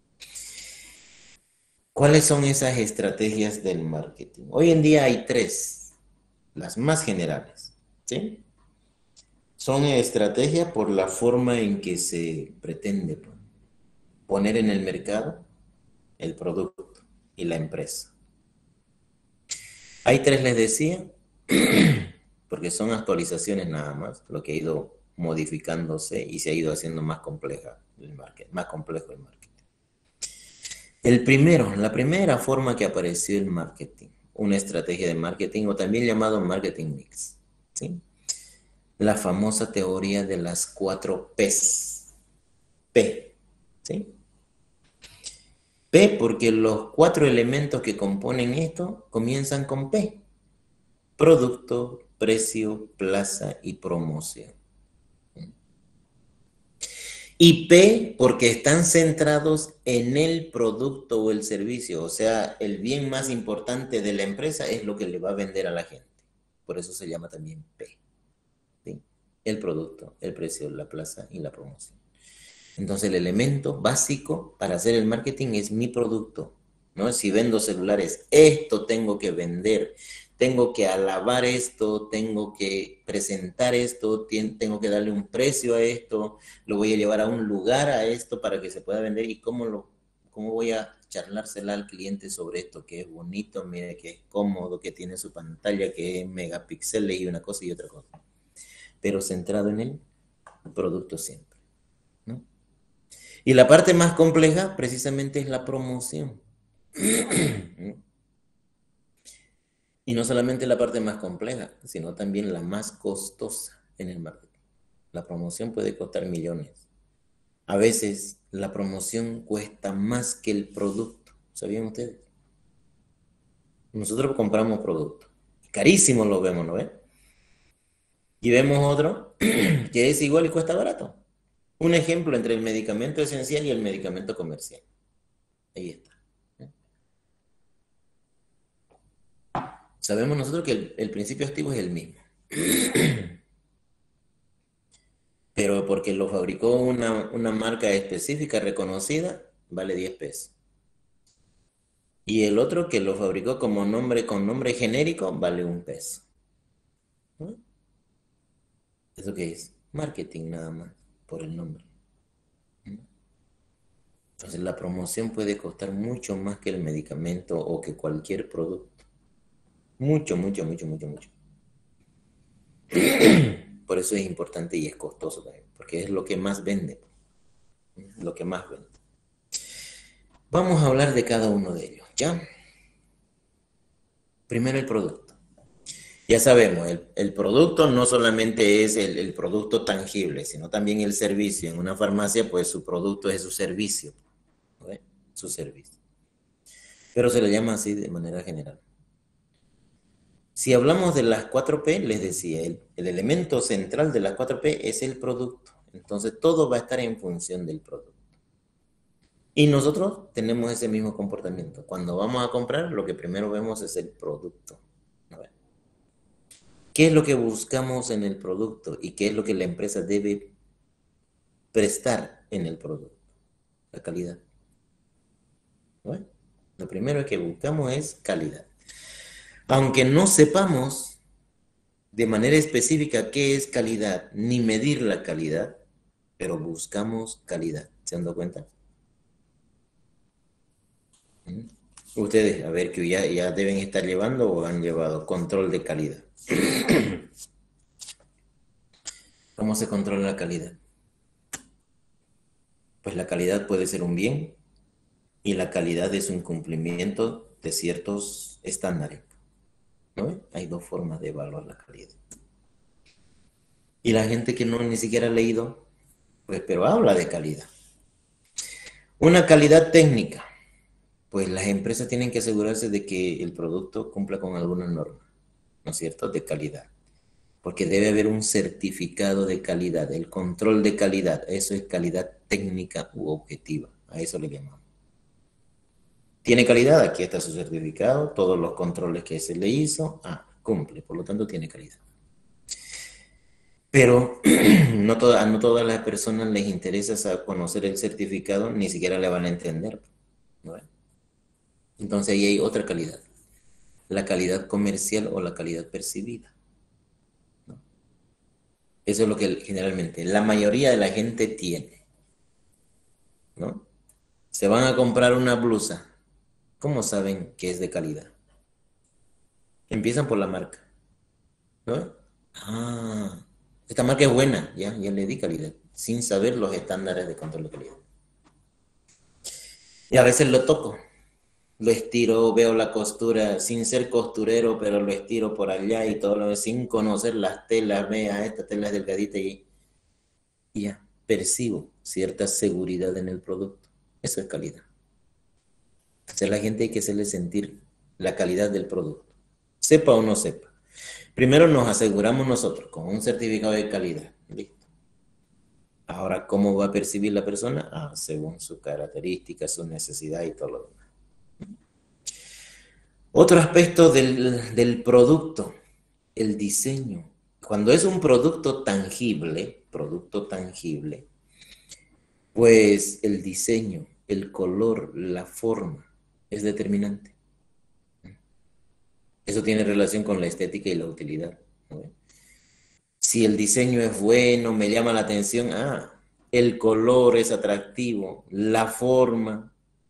¿Cuáles son esas estrategias del marketing? Hoy en día hay tres, las más generales. ¿Sí? Son estrategias por la forma en que se pretende poner en el mercado el producto y la empresa. Hay tres, les decía, porque son actualizaciones nada más, lo que ha ido modificándose y se ha ido haciendo más compleja el marketing, más complejo el marketing. La primera forma que apareció el marketing, una estrategia de marketing o también llamado marketing mix, ¿sí? La famosa teoría de las 4 P's. P, ¿sí? P porque los 4 elementos que componen esto comienzan con P. Producto, precio, plaza y promoción. Y P porque están centrados en el producto o el servicio. O sea, el bien más importante de la empresa es lo que le va a vender a la gente. Por eso se llama también P. ¿Sí? El producto, el precio, la plaza y la promoción. Entonces el elemento básico para hacer el marketing es mi producto, ¿no? Si vendo celulares, esto tengo que vender, tengo que alabar esto, tengo que presentar esto, tengo que darle un precio a esto, lo voy a llevar a un lugar a esto para que se pueda vender y cómo voy a charlársela al cliente sobre esto, que es bonito, mire, que es cómodo, que tiene su pantalla, que es megapíxeles y una cosa y otra cosa, pero centrado en el producto siempre, ¿no? Y la parte más compleja precisamente es la promoción. Y no solamente la parte más compleja, sino también la más costosa en el marketing. La promoción puede costar millones. A veces la promoción cuesta más que el producto. ¿Sabían ustedes? Nosotros compramos productos. Carísimos los vemos, ¿no ven? Y vemos otro que es igual y cuesta barato. Un ejemplo entre el medicamento esencial y el medicamento comercial. Ahí está. Sabemos nosotros que el principio activo es el mismo. Pero porque lo fabricó una marca específica reconocida, vale 10 pesos. Y el otro que lo fabricó como nombre, con nombre genérico, vale 1 peso. ¿No? ¿Eso qué es? Marketing nada más, por el nombre. ¿No? Entonces la promoción puede costar mucho más que el medicamento o que cualquier producto. Mucho, mucho, mucho, mucho, mucho. Por eso es importante y es costoso también, porque es lo que más vende. Lo que más vende. Vamos a hablar de cada uno de ellos, ¿ya? Primero el producto. Ya sabemos, el producto no solamente es el producto tangible, sino también el servicio. En una farmacia, pues su producto es su servicio, ¿no? Su servicio. Pero se le llama así de manera general. Si hablamos de las 4P, les decía, el elemento central de las 4P es el producto. Entonces todo va a estar en función del producto. Y nosotros tenemos ese mismo comportamiento. Cuando vamos a comprar, lo que primero vemos es el producto. ¿Qué es lo que buscamos en el producto y qué es lo que la empresa debe prestar en el producto? La calidad. ¿No? Lo primero que buscamos es calidad. Aunque no sepamos de manera específica qué es calidad, ni medir la calidad, pero buscamos calidad. ¿Se han dado cuenta? ¿Mm? Ustedes, a ver, que ya deben estar llevando o han llevado control de calidad. ¿Cómo se controla la calidad? Pues la calidad puede ser un bien y la calidad es un cumplimiento de ciertos estándares. ¿no? Hay dos formas de evaluar la calidad. Y la gente que no ni siquiera ha leído, pues, pero habla de calidad. Una calidad técnica, pues las empresas tienen que asegurarse de que el producto cumpla con algunas normas, ¿no es cierto?, de calidad. Porque debe haber un certificado de calidad, el control de calidad, eso es calidad técnica u objetiva, a eso le llamamos. ¿Tiene calidad? Aquí está su certificado, todos los controles que se le hizo, cumple, por lo tanto tiene calidad. Pero no todas las personas les interesa conocer el certificado, ni siquiera le van a entender, ¿no? Entonces ahí hay otra calidad, la calidad comercial o la calidad percibida, ¿no? Eso es lo que generalmente la mayoría de la gente tiene, ¿no? Se van a comprar una blusa, ¿cómo saben que es de calidad? Empiezan por la marca, ¿no? Esta marca es buena, ya le di calidad, sin saber los estándares de control de calidad. Y a veces lo toco, lo estiro, veo la costura, sin ser costurero, pero lo estiro por allá y todo lo demás, sin conocer las telas, vea, esta tela es delgadita y ya, percibo cierta seguridad en el producto. Eso es calidad. Entonces a la gente hay que hacerle sentir la calidad del producto, sepa o no sepa. Primero nos aseguramos nosotros con un certificado de calidad. Listo. Ahora, ¿cómo va a percibir la persona? Según sus características, sus necesidades y todo lo demás. Otro aspecto del producto, el diseño. Cuando es un producto tangible, pues el diseño, el color, la forma es determinante. Eso tiene relación con la estética y la utilidad, ¿no? Si el diseño es bueno, me llama la atención, el color es atractivo, la forma,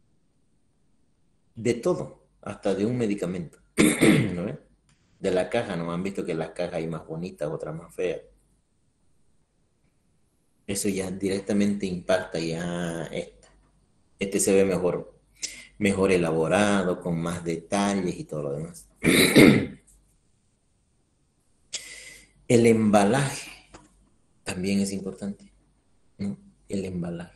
de todo, hasta de un medicamento, ¿no ves? De la caja, ¿no? Han visto que las cajas hay más bonitas, otras más feas. Eso ya directamente impacta ya este se ve mejor elaborado, con más detalles y todo lo demás. El embalaje también es importante, ¿no? El embalaje.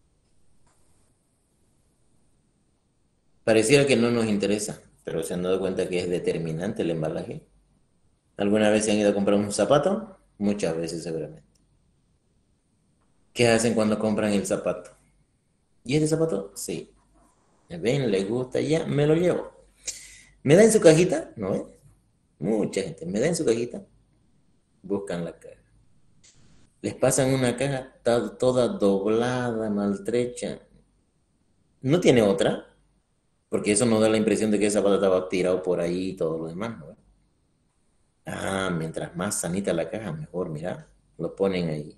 Pareciera que no nos interesa, pero se han dado cuenta que es determinante el embalaje. ¿Alguna vez se han ido a comprar un zapato? Muchas veces seguramente. ¿Qué hacen cuando compran el zapato? ¿Y este zapato? Sí. ¿Me ven? ¿Les gusta? Ya, me lo llevo. ¿Me da en su cajita? ¿No ven? Mucha gente. ¿Me da en su cajita? Buscan la caja. Les pasan una caja toda doblada, maltrecha. ¿No tiene otra? Porque eso nos da la impresión de que ese zapato estaba tirado por ahí y todo lo demás, ¿no? Mientras más sanita la caja, mejor, mira. Lo ponen ahí.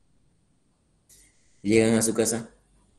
Llegan a su casa.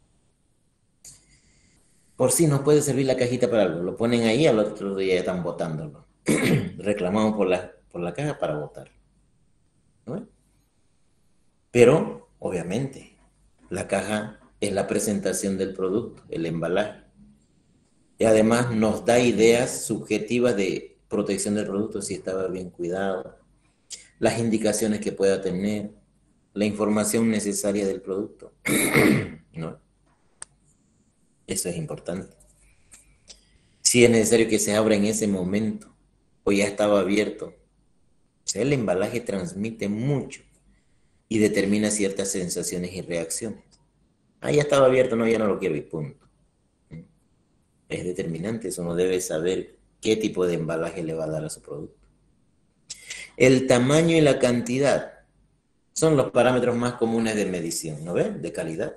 Por si nos puede servir la cajita para algo. Lo ponen ahí, al otro día ya están botándolo. Reclamamos por la caja para botar, ¿no? Pero, obviamente, la caja es la presentación del producto, el embalaje. Y además nos da ideas subjetivas de protección del producto, si estaba bien cuidado, las indicaciones que pueda tener, la información necesaria del producto, ¿no? Eso es importante. Si es necesario que se abra en ese momento o ya estaba abierto. O sea, el embalaje transmite mucho y determina ciertas sensaciones y reacciones. Ya estaba abierto, no, ya no lo quiero y punto. Es determinante, eso uno debe saber qué tipo de embalaje le va a dar a su producto. El tamaño y la cantidad son los parámetros más comunes de medición, ¿no ven? De calidad.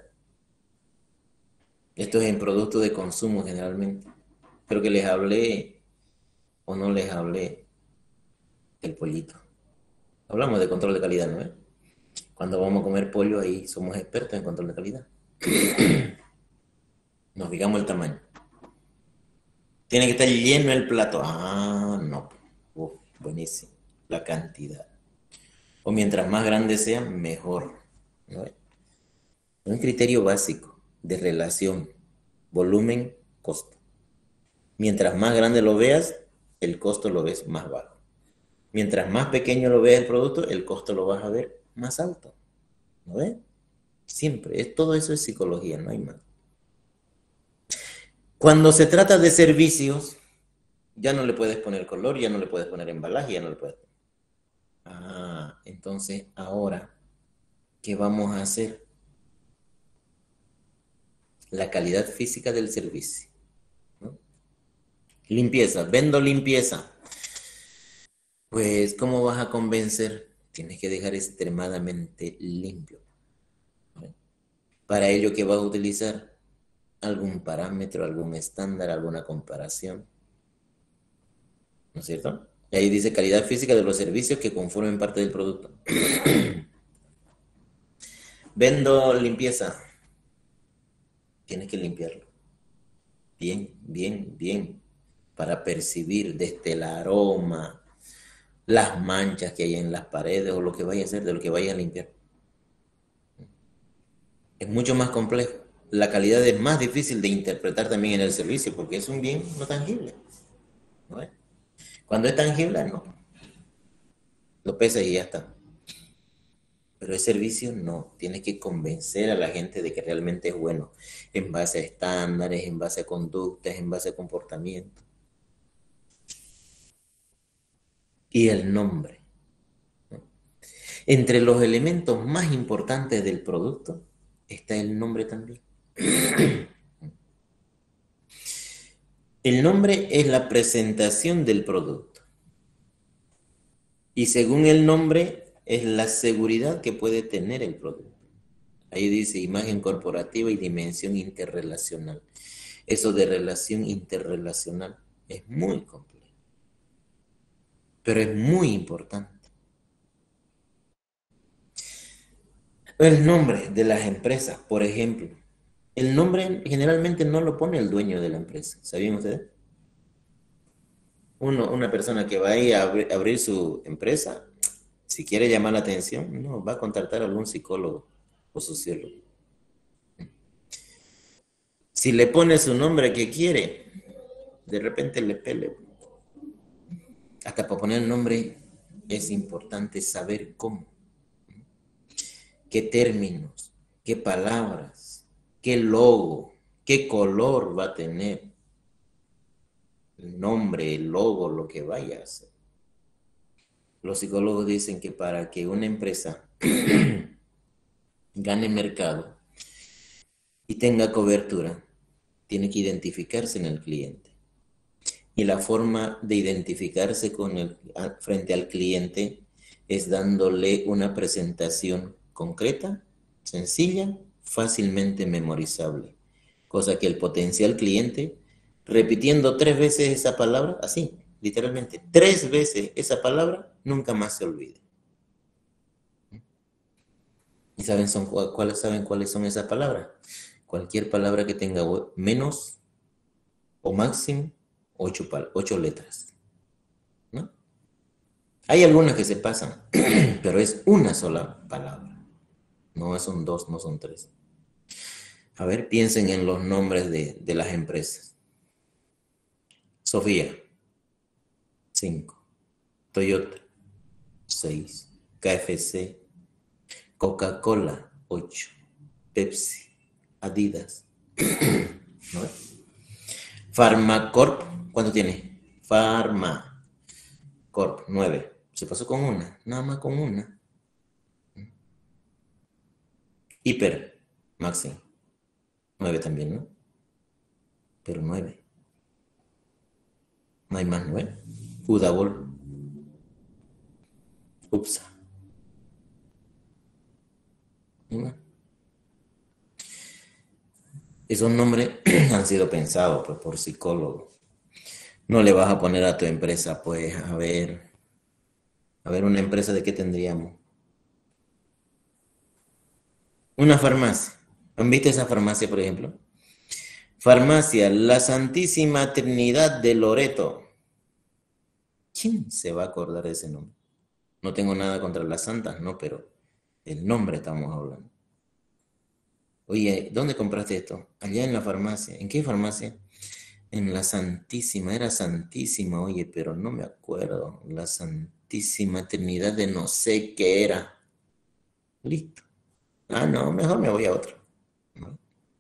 Esto es en productos de consumo generalmente. Creo que les hablé o no les hablé del pollito. Hablamos de control de calidad, ¿no ven? Cuando vamos a comer pollo, ahí somos expertos en control de calidad. Nos fijamos el tamaño. Tiene que estar lleno el plato. No. Buenísimo. La cantidad. O mientras más grande sea, mejor, ¿no? Un criterio básico de relación, volumen, costo. Mientras más grande lo veas, el costo lo ves más bajo. Mientras más pequeño lo ves el producto, el costo lo vas a ver más alto. ¿No ves? Siempre. Todo eso es psicología, no hay más. Cuando se trata de servicios, ya no le puedes poner color, ya no le puedes poner embalaje, ya no le puedes... Ah, entonces ahora, ¿qué vamos a hacer? La calidad física del servicio, ¿no? Limpieza, vendo limpieza. Pues, ¿cómo vas a convencer? Tienes que dejar extremadamente limpio. ¿No? Para ello, ¿qué vas a utilizar? Algún parámetro, algún estándar, alguna comparación. ¿No es cierto? Y ahí dice calidad física de los servicios que conformen parte del producto. Vendo limpieza. Tienes que limpiarlo. Bien, bien, bien. Para percibir desde el aroma, las manchas que hay en las paredes o lo que vaya a hacer, de lo que vaya a limpiar. Es mucho más complejo. La calidad es más difícil de interpretar también en el servicio porque es un bien no tangible. ¿No es? Cuando es tangible, no. Lo pesas y ya está. Pero el servicio no. Tienes que convencer a la gente de que realmente es bueno en base a estándares, en base a conductas, en base a comportamiento. Y el nombre. Entre los elementos más importantes del producto está el nombre también. El nombre es la presentación del producto. Y según el nombre es la seguridad que puede tener el producto. Ahí dice imagen corporativa y dimensión interrelacional. Eso de relación interrelacional es muy complejo, pero es muy importante. El nombre de las empresas, por ejemplo. El nombre generalmente no lo pone el dueño de la empresa. ¿Sabían ustedes? Una persona que va a ir a abrir su empresa, si quiere llamar la atención, no, va a contratar a algún psicólogo o sociólogo. Si le pone su nombre que quiere, de repente le pele. Hasta para poner el nombre es importante saber cómo, qué términos, qué palabras, qué logo, qué color va a tener el nombre, el logo, lo que vaya a hacer. Los psicólogos dicen que para que una empresa gane mercado y tenga cobertura, tiene que identificarse en el cliente. Y la forma de identificarse frente al cliente es dándole una presentación concreta, sencilla, fácilmente memorizable. Cosa que el potencial cliente, repitiendo 3 veces esa palabra, así, literalmente, 3 veces esa palabra, nunca más se olvide. ¿Y saben cuáles son esas palabras? Cualquier palabra que tenga menos o máximo 8 letras, ¿no? Hay algunas que se pasan, pero es una sola palabra. No son 2, no son 3. A ver, piensen en los nombres de las empresas. Sofía, 5. Toyota, 6. KFC, Coca-Cola, 8. Pepsi, Adidas. ¿No? Farmacorp, ¿cuánto tiene? Farmacorp, 9. Se pasó con una, nada más con una. Hiper, Maxi, 9 también, ¿no? Pero 9. No hay más 9. Udabol, UPSA. Esos nombres han sido pensados pues, por psicólogos. No le vas a poner a tu empresa, pues, a ver, una empresa de qué tendríamos. Una farmacia. ¿Han visto esa farmacia, por ejemplo? Farmacia La Santísima Trinidad de Loreto. ¿Quién se va a acordar de ese nombre? No tengo nada contra las santas, no, pero el nombre estamos hablando. Oye, ¿dónde compraste esto? Allá en la farmacia. ¿En qué farmacia? En la Santísima, era Santísima, oye, pero no me acuerdo. La Santísima Trinidad de no sé qué era. Listo. Ah, no, mejor me voy a otro. ¿No?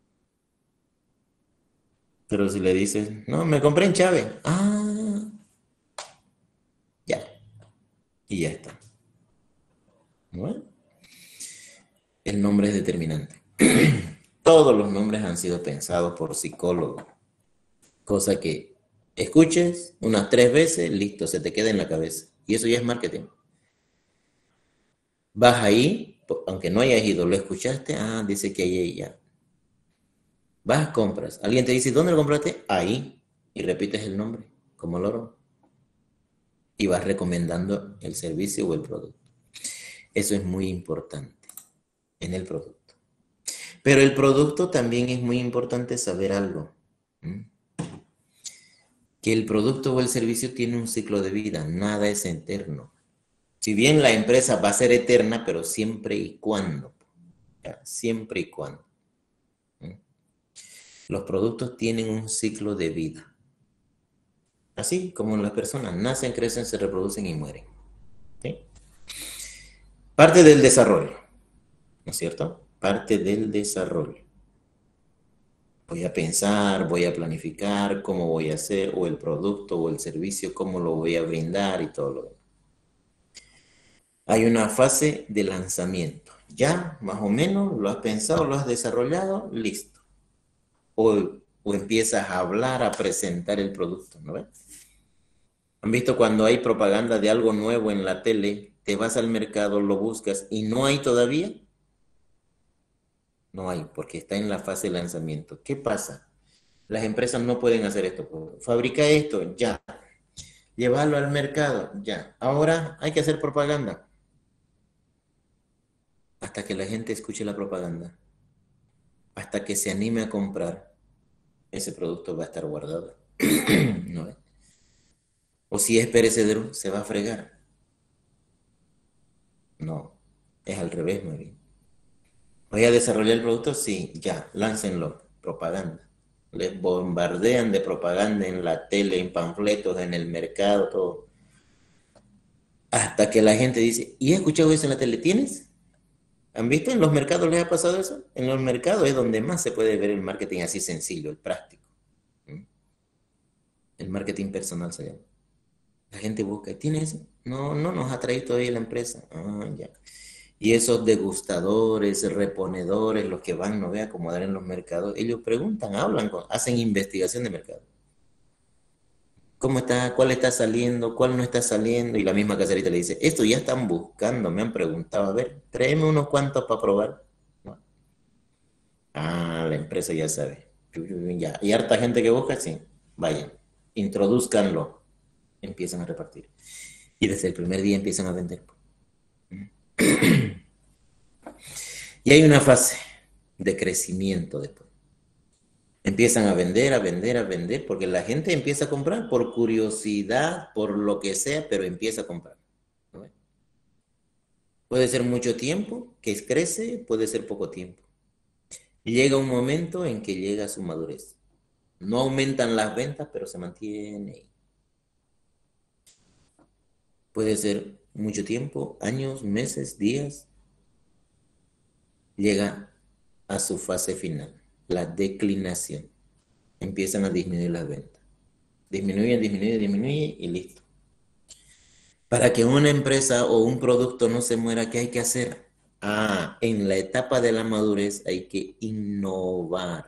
Pero si le dices, no, me compré en Chávez. Ah, ya. Y ya está. ¿No? El nombre es determinante. Todos los nombres han sido pensados por psicólogos. Cosa que escuches unas 3 veces, listo, se te queda en la cabeza. Y eso ya es marketing. Vas ahí, aunque no hayas ido, lo escuchaste, dice que ahí ya. Vas, compras. Alguien te dice, ¿dónde lo compraste? Ahí. Y repites el nombre, como loro. Y vas recomendando el servicio o el producto. Eso es muy importante en el producto. Pero el producto también es muy importante saber algo. Que el producto o el servicio tiene un ciclo de vida, nada es eterno. Si bien la empresa va a ser eterna, pero siempre y cuando. ¿Ya? Siempre y cuando. Los productos tienen un ciclo de vida. Así como las personas nacen, crecen, se reproducen y mueren. ¿Sí? Parte del desarrollo, ¿no es cierto? Parte del desarrollo. Voy a pensar, voy a planificar cómo voy a hacer, o el producto o el servicio, cómo lo voy a brindar y todo lo demás. Hay una fase de lanzamiento. Ya, más o menos, lo has pensado, lo has desarrollado, listo. O empiezas a hablar, a presentar el producto, ¿no ves? ¿Han visto cuando hay propaganda de algo nuevo en la tele, te vas al mercado, lo buscas y no hay todavía? No hay, porque está en la fase de lanzamiento. ¿Qué pasa? Las empresas no pueden hacer esto. Fabrica esto, ya. Llevarlo al mercado, ya. Ahora hay que hacer propaganda. Hasta que la gente escuche la propaganda. Hasta que se anime a comprar. Ese producto va a estar guardado. ¿No? O si es perecedero, se va a fregar. No, es al revés, muy bien. ¿Voy a desarrollar el producto? Sí, ya, láncenlo. Propaganda. Les bombardean de propaganda en la tele, en panfletos, en el mercado, todo. Hasta que la gente dice, ¿y he escuchado eso en la tele? ¿Tienes? ¿Han visto? ¿En los mercados les ha pasado eso? En los mercados es donde más se puede ver el marketing así sencillo, el práctico. El marketing personal se llama. La gente busca, ¿tienes eso? No, no nos ha traído todavía la empresa. Ya. Y esos degustadores, reponedores, los que van, no ve, a acomodar en los mercados, ellos preguntan, hablan, hacen investigación de mercado. ¿Cómo está? ¿Cuál está saliendo? ¿Cuál no está saliendo? Y la misma caserita le dice, esto ya están buscando, me han preguntado, a ver, tráeme unos cuantos para probar. ¿No? La empresa ya sabe. Ya. ¿Y harta gente que busca? Sí. Vayan, introduzcanlo, empiezan a repartir. Y desde el primer día empiezan a vender. Y hay una fase de crecimiento después. Empiezan a vender, a vender, a vender, porque la gente empieza a comprar por curiosidad, por lo que sea, pero empieza a comprar. ¿No? Puede ser mucho tiempo que crece, puede ser poco tiempo. Y llega un momento en que llega a su madurez. No aumentan las ventas, pero se mantiene ahí. Puede ser mucho tiempo, años, meses, días. Llega a su fase final, la declinación. Empiezan a disminuir las ventas. Disminuye, disminuye, disminuye y listo. Para que una empresa o un producto no se muera, ¿qué hay que hacer? En la etapa de la madurez hay que innovar.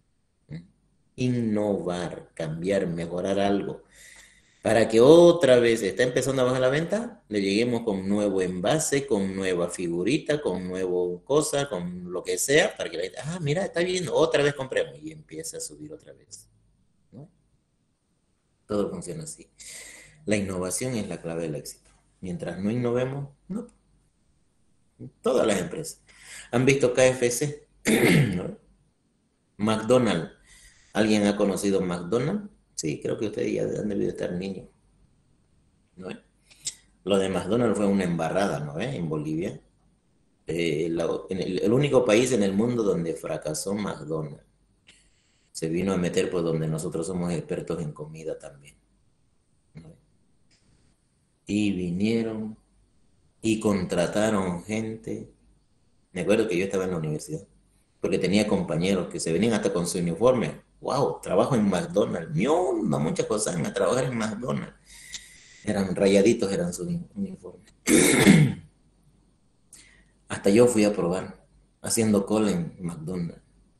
Innovar, cambiar, mejorar algo. Para que otra vez está empezando a bajar la venta, le lleguemos con nuevo envase, con nueva figurita, con nuevo cosa, con lo que sea, para que la gente, mira, está bien, otra vez compremos y empieza a subir otra vez. ¿No? Todo funciona así. La innovación es la clave del éxito. Mientras no innovemos, no. Todas las empresas. ¿Han visto KFC? ¿No? McDonald's. ¿Alguien ha conocido McDonald's? Sí, creo que ustedes ya han debido estar niños. ¿No? Lo de McDonald's fue una embarrada, ¿no? En Bolivia. En el único país en el mundo donde fracasó McDonald's. se vino a meter por donde nosotros somos expertos en comida también, ¿no? Y vinieron y contrataron gente. Me acuerdo que yo estaba en la universidad, porque tenía compañeros que se venían hasta con su uniforme. Wow, trabajo en McDonald's. No muchas cosas a trabajar en McDonald's. Eran rayaditos, eran sus uniformes. Hasta yo fui a probar, haciendo cola en McDonald's.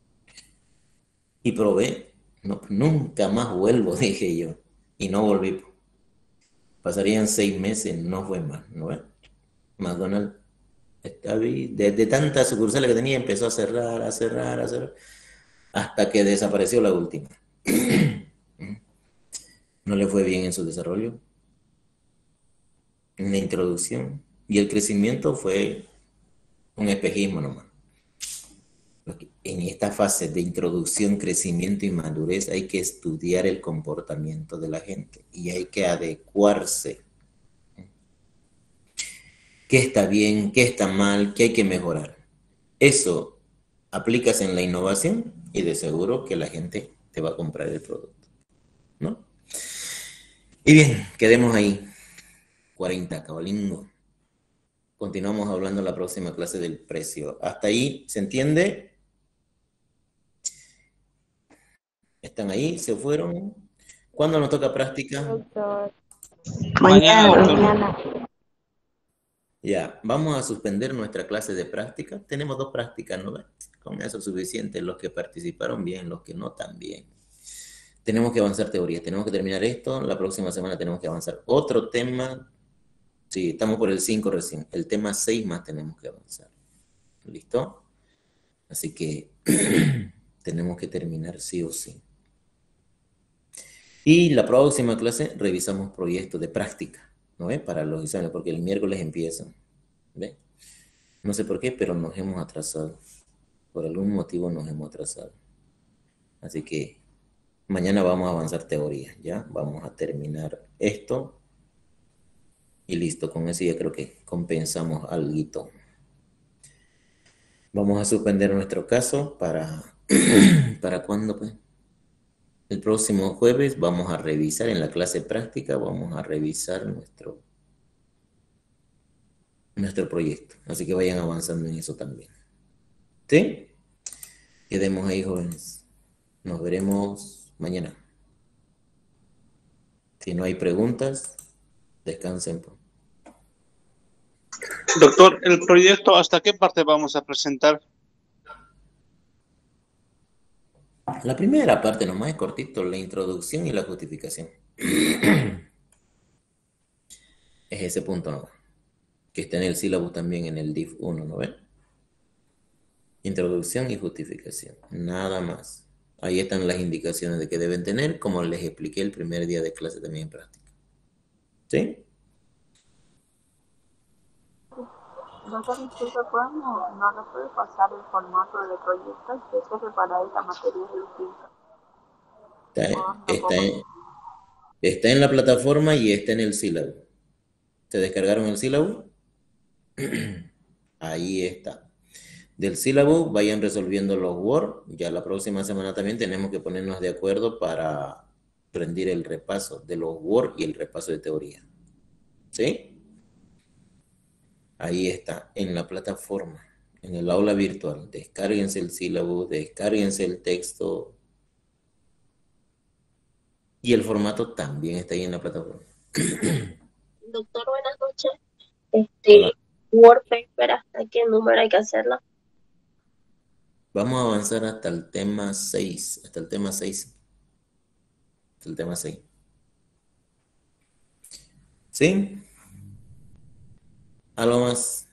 Y probé. No, nunca más vuelvo, dije yo. Y no volví. Pasarían 6 meses, no fue más, ¿no ves? McDonald's estaba ahí, desde tantas sucursales que tenía, empezó a cerrar, a cerrar, a cerrar, hasta que desapareció la última. No le fue bien en su desarrollo, en la introducción, y el crecimiento fue un espejismo nomás. Porque en esta fase de introducción, crecimiento y madurez hay que estudiar el comportamiento de la gente y hay que adecuarse. ¿Qué está bien? ¿Qué está mal? ¿Qué hay que mejorar? Eso aplicas en la innovación y de seguro que la gente te va a comprar el producto, ¿no? Y bien, quedemos ahí. 40, cabalingo. Continuamos hablando en la próxima clase del precio. ¿Hasta ahí se entiende? ¿Están ahí? ¿Se fueron? ¿Cuándo nos toca práctica? Doctor. Mañana, Mañana, doctor. mañana. Ya, vamos a suspender nuestra clase de práctica. Tenemos 2 prácticas, ¿no? Con eso es suficiente. Los que participaron bien, los que no también. Tenemos que avanzar teoría, tenemos que terminar esto. La próxima semana tenemos que avanzar otro tema. Sí, estamos por el 5 recién. El tema 6 más tenemos que avanzar. ¿Listo? Así que tenemos que terminar sí o sí. Y la próxima clase revisamos proyectos de práctica, ¿no ve? Para los exámenes, porque el miércoles empiezan. ¿Ve? No sé por qué, pero nos hemos atrasado. Por algún motivo nos hemos atrasado. Así que mañana vamos a avanzar teoría, ¿ya? Vamos a terminar esto y listo. Con eso ya creo que compensamos alguito. Vamos a suspender nuestro caso para... ¿Para cuándo, pues? El próximo jueves vamos a revisar en la clase práctica, vamos a revisar nuestro proyecto. Así que vayan avanzando en eso también. ¿Sí? Quedemos ahí, jóvenes. Nos veremos mañana. Si no hay preguntas, descansen, pues. Doctor, ¿el proyecto hasta qué parte vamos a presentar? La primera parte nomás es cortito, la introducción y la justificación. Es ese punto nomás, que está en el sílabo también en el DIF 1, ¿no ven? Introducción y justificación, nada más. Ahí están las indicaciones de que deben tener, como les expliqué el primer día de clase también en práctica. ¿Sí? Doctor, disculpe, ¿no le puede pasar el formato de proyecto que sirve para esa materia distinta? Está, ¿O no está, puedo? está en la plataforma y está en el sílabo. ¿Se descargaron el sílabo? Ahí está. Del sílabo vayan resolviendo los Word. Ya la próxima semana también tenemos que ponernos de acuerdo para rendir el repaso de los Word y el repaso de teoría. ¿Sí? Ahí está, en la plataforma, en el aula virtual. Descárguense el sílabo, descárguense el texto y el formato también está ahí en la plataforma. Doctor, buenas noches. Hola. Word paper, ¿hasta qué número hay que hacerlo? Vamos a avanzar hasta el tema 6, hasta el tema 6, hasta el tema 6. ¿Sí? ¿Algo más?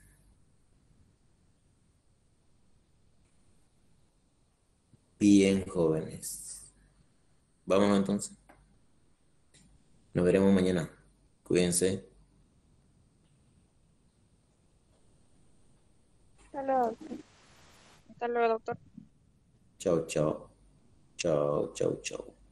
Bien, jóvenes. Vamos entonces. Nos veremos mañana. Cuídense. Hasta luego. Hasta luego, doctor. Chao, chao. Chao, chao, chao.